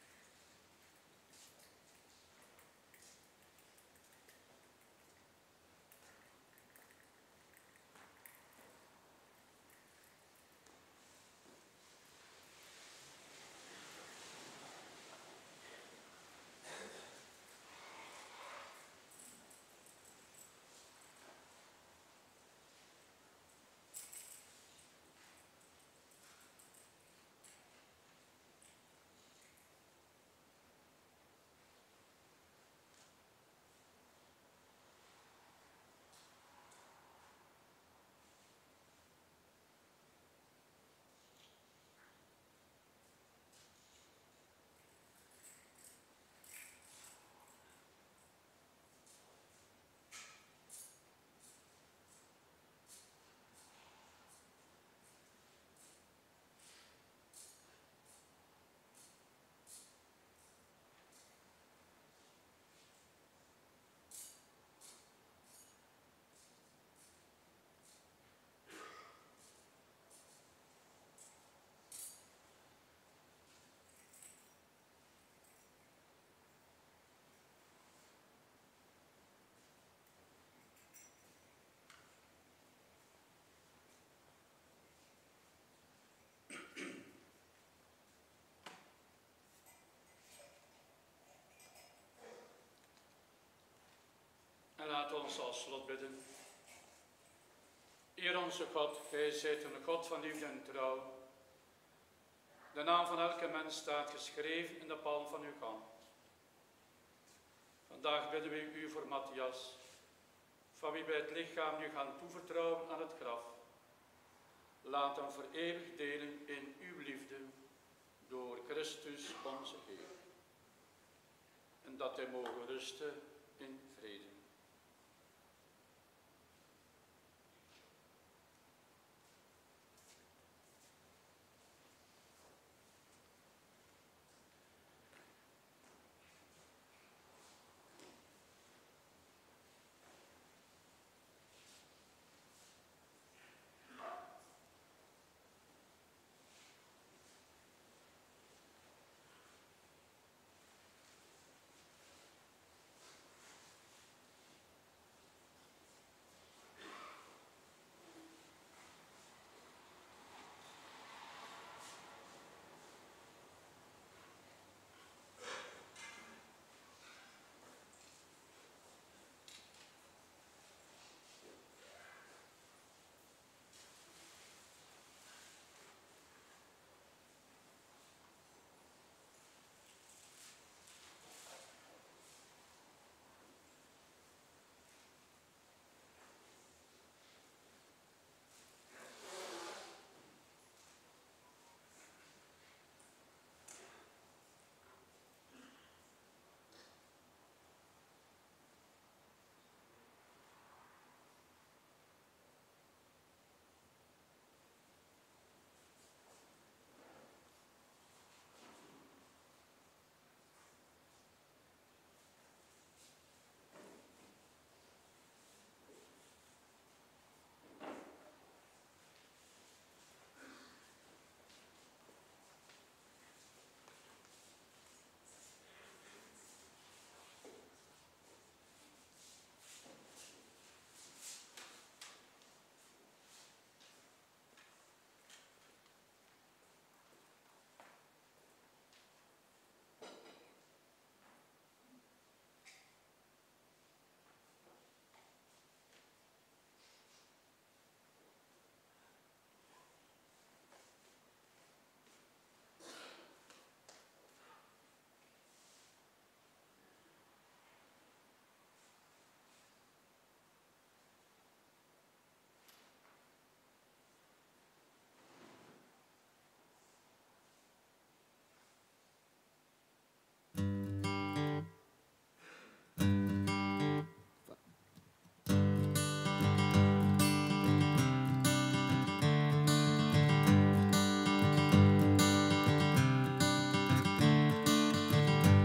En laat ons als slot bidden. Heer onze God, gij zijt een God van liefde en trouw. De naam van elke mens staat geschreven in de palm van uw hand. Vandaag bidden we u voor Matthias, van wie wij het lichaam nu gaan toevertrouwen aan het graf. Laat hem voor eeuwig delen in uw liefde, door Christus onze Heer. En dat hij mogen rusten in vrede.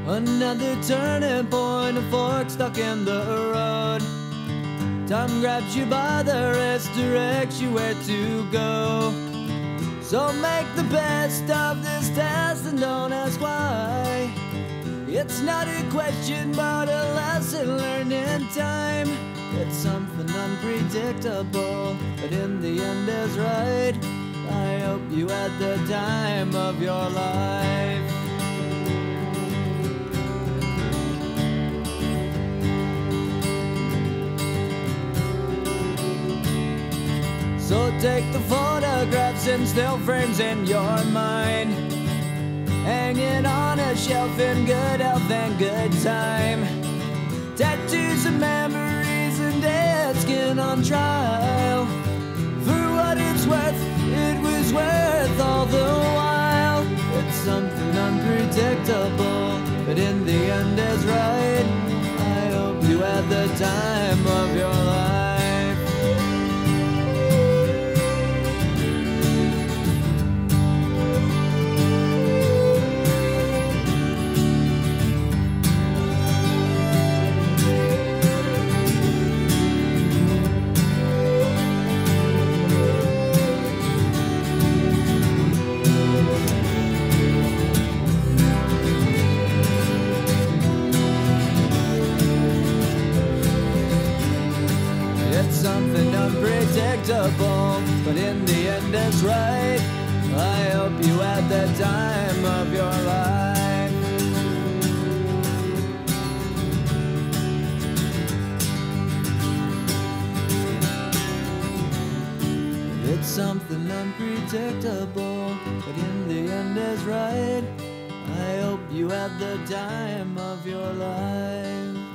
Another turning point, a fork stuck in the road. Time grabs you by the wrist, directs you where to go. So make the best of this test and don't ask why. It's not a question but a lesson learned in time. It's something unpredictable, but in the end is right. I hope you had the time of your life. So take the photographs and still frames in your mind, hanging on a shelf in good health and good time. Tattoos of memories and dead skin on trial. For what it's worth, it was worth all the while. It's something unpredictable, but in the end is right. I hope you had the time of your life. Something unpredictable, but in the end it's right. I hope you had the time of your life. It's something unpredictable, but in the end is right. I hope you had the time of your life.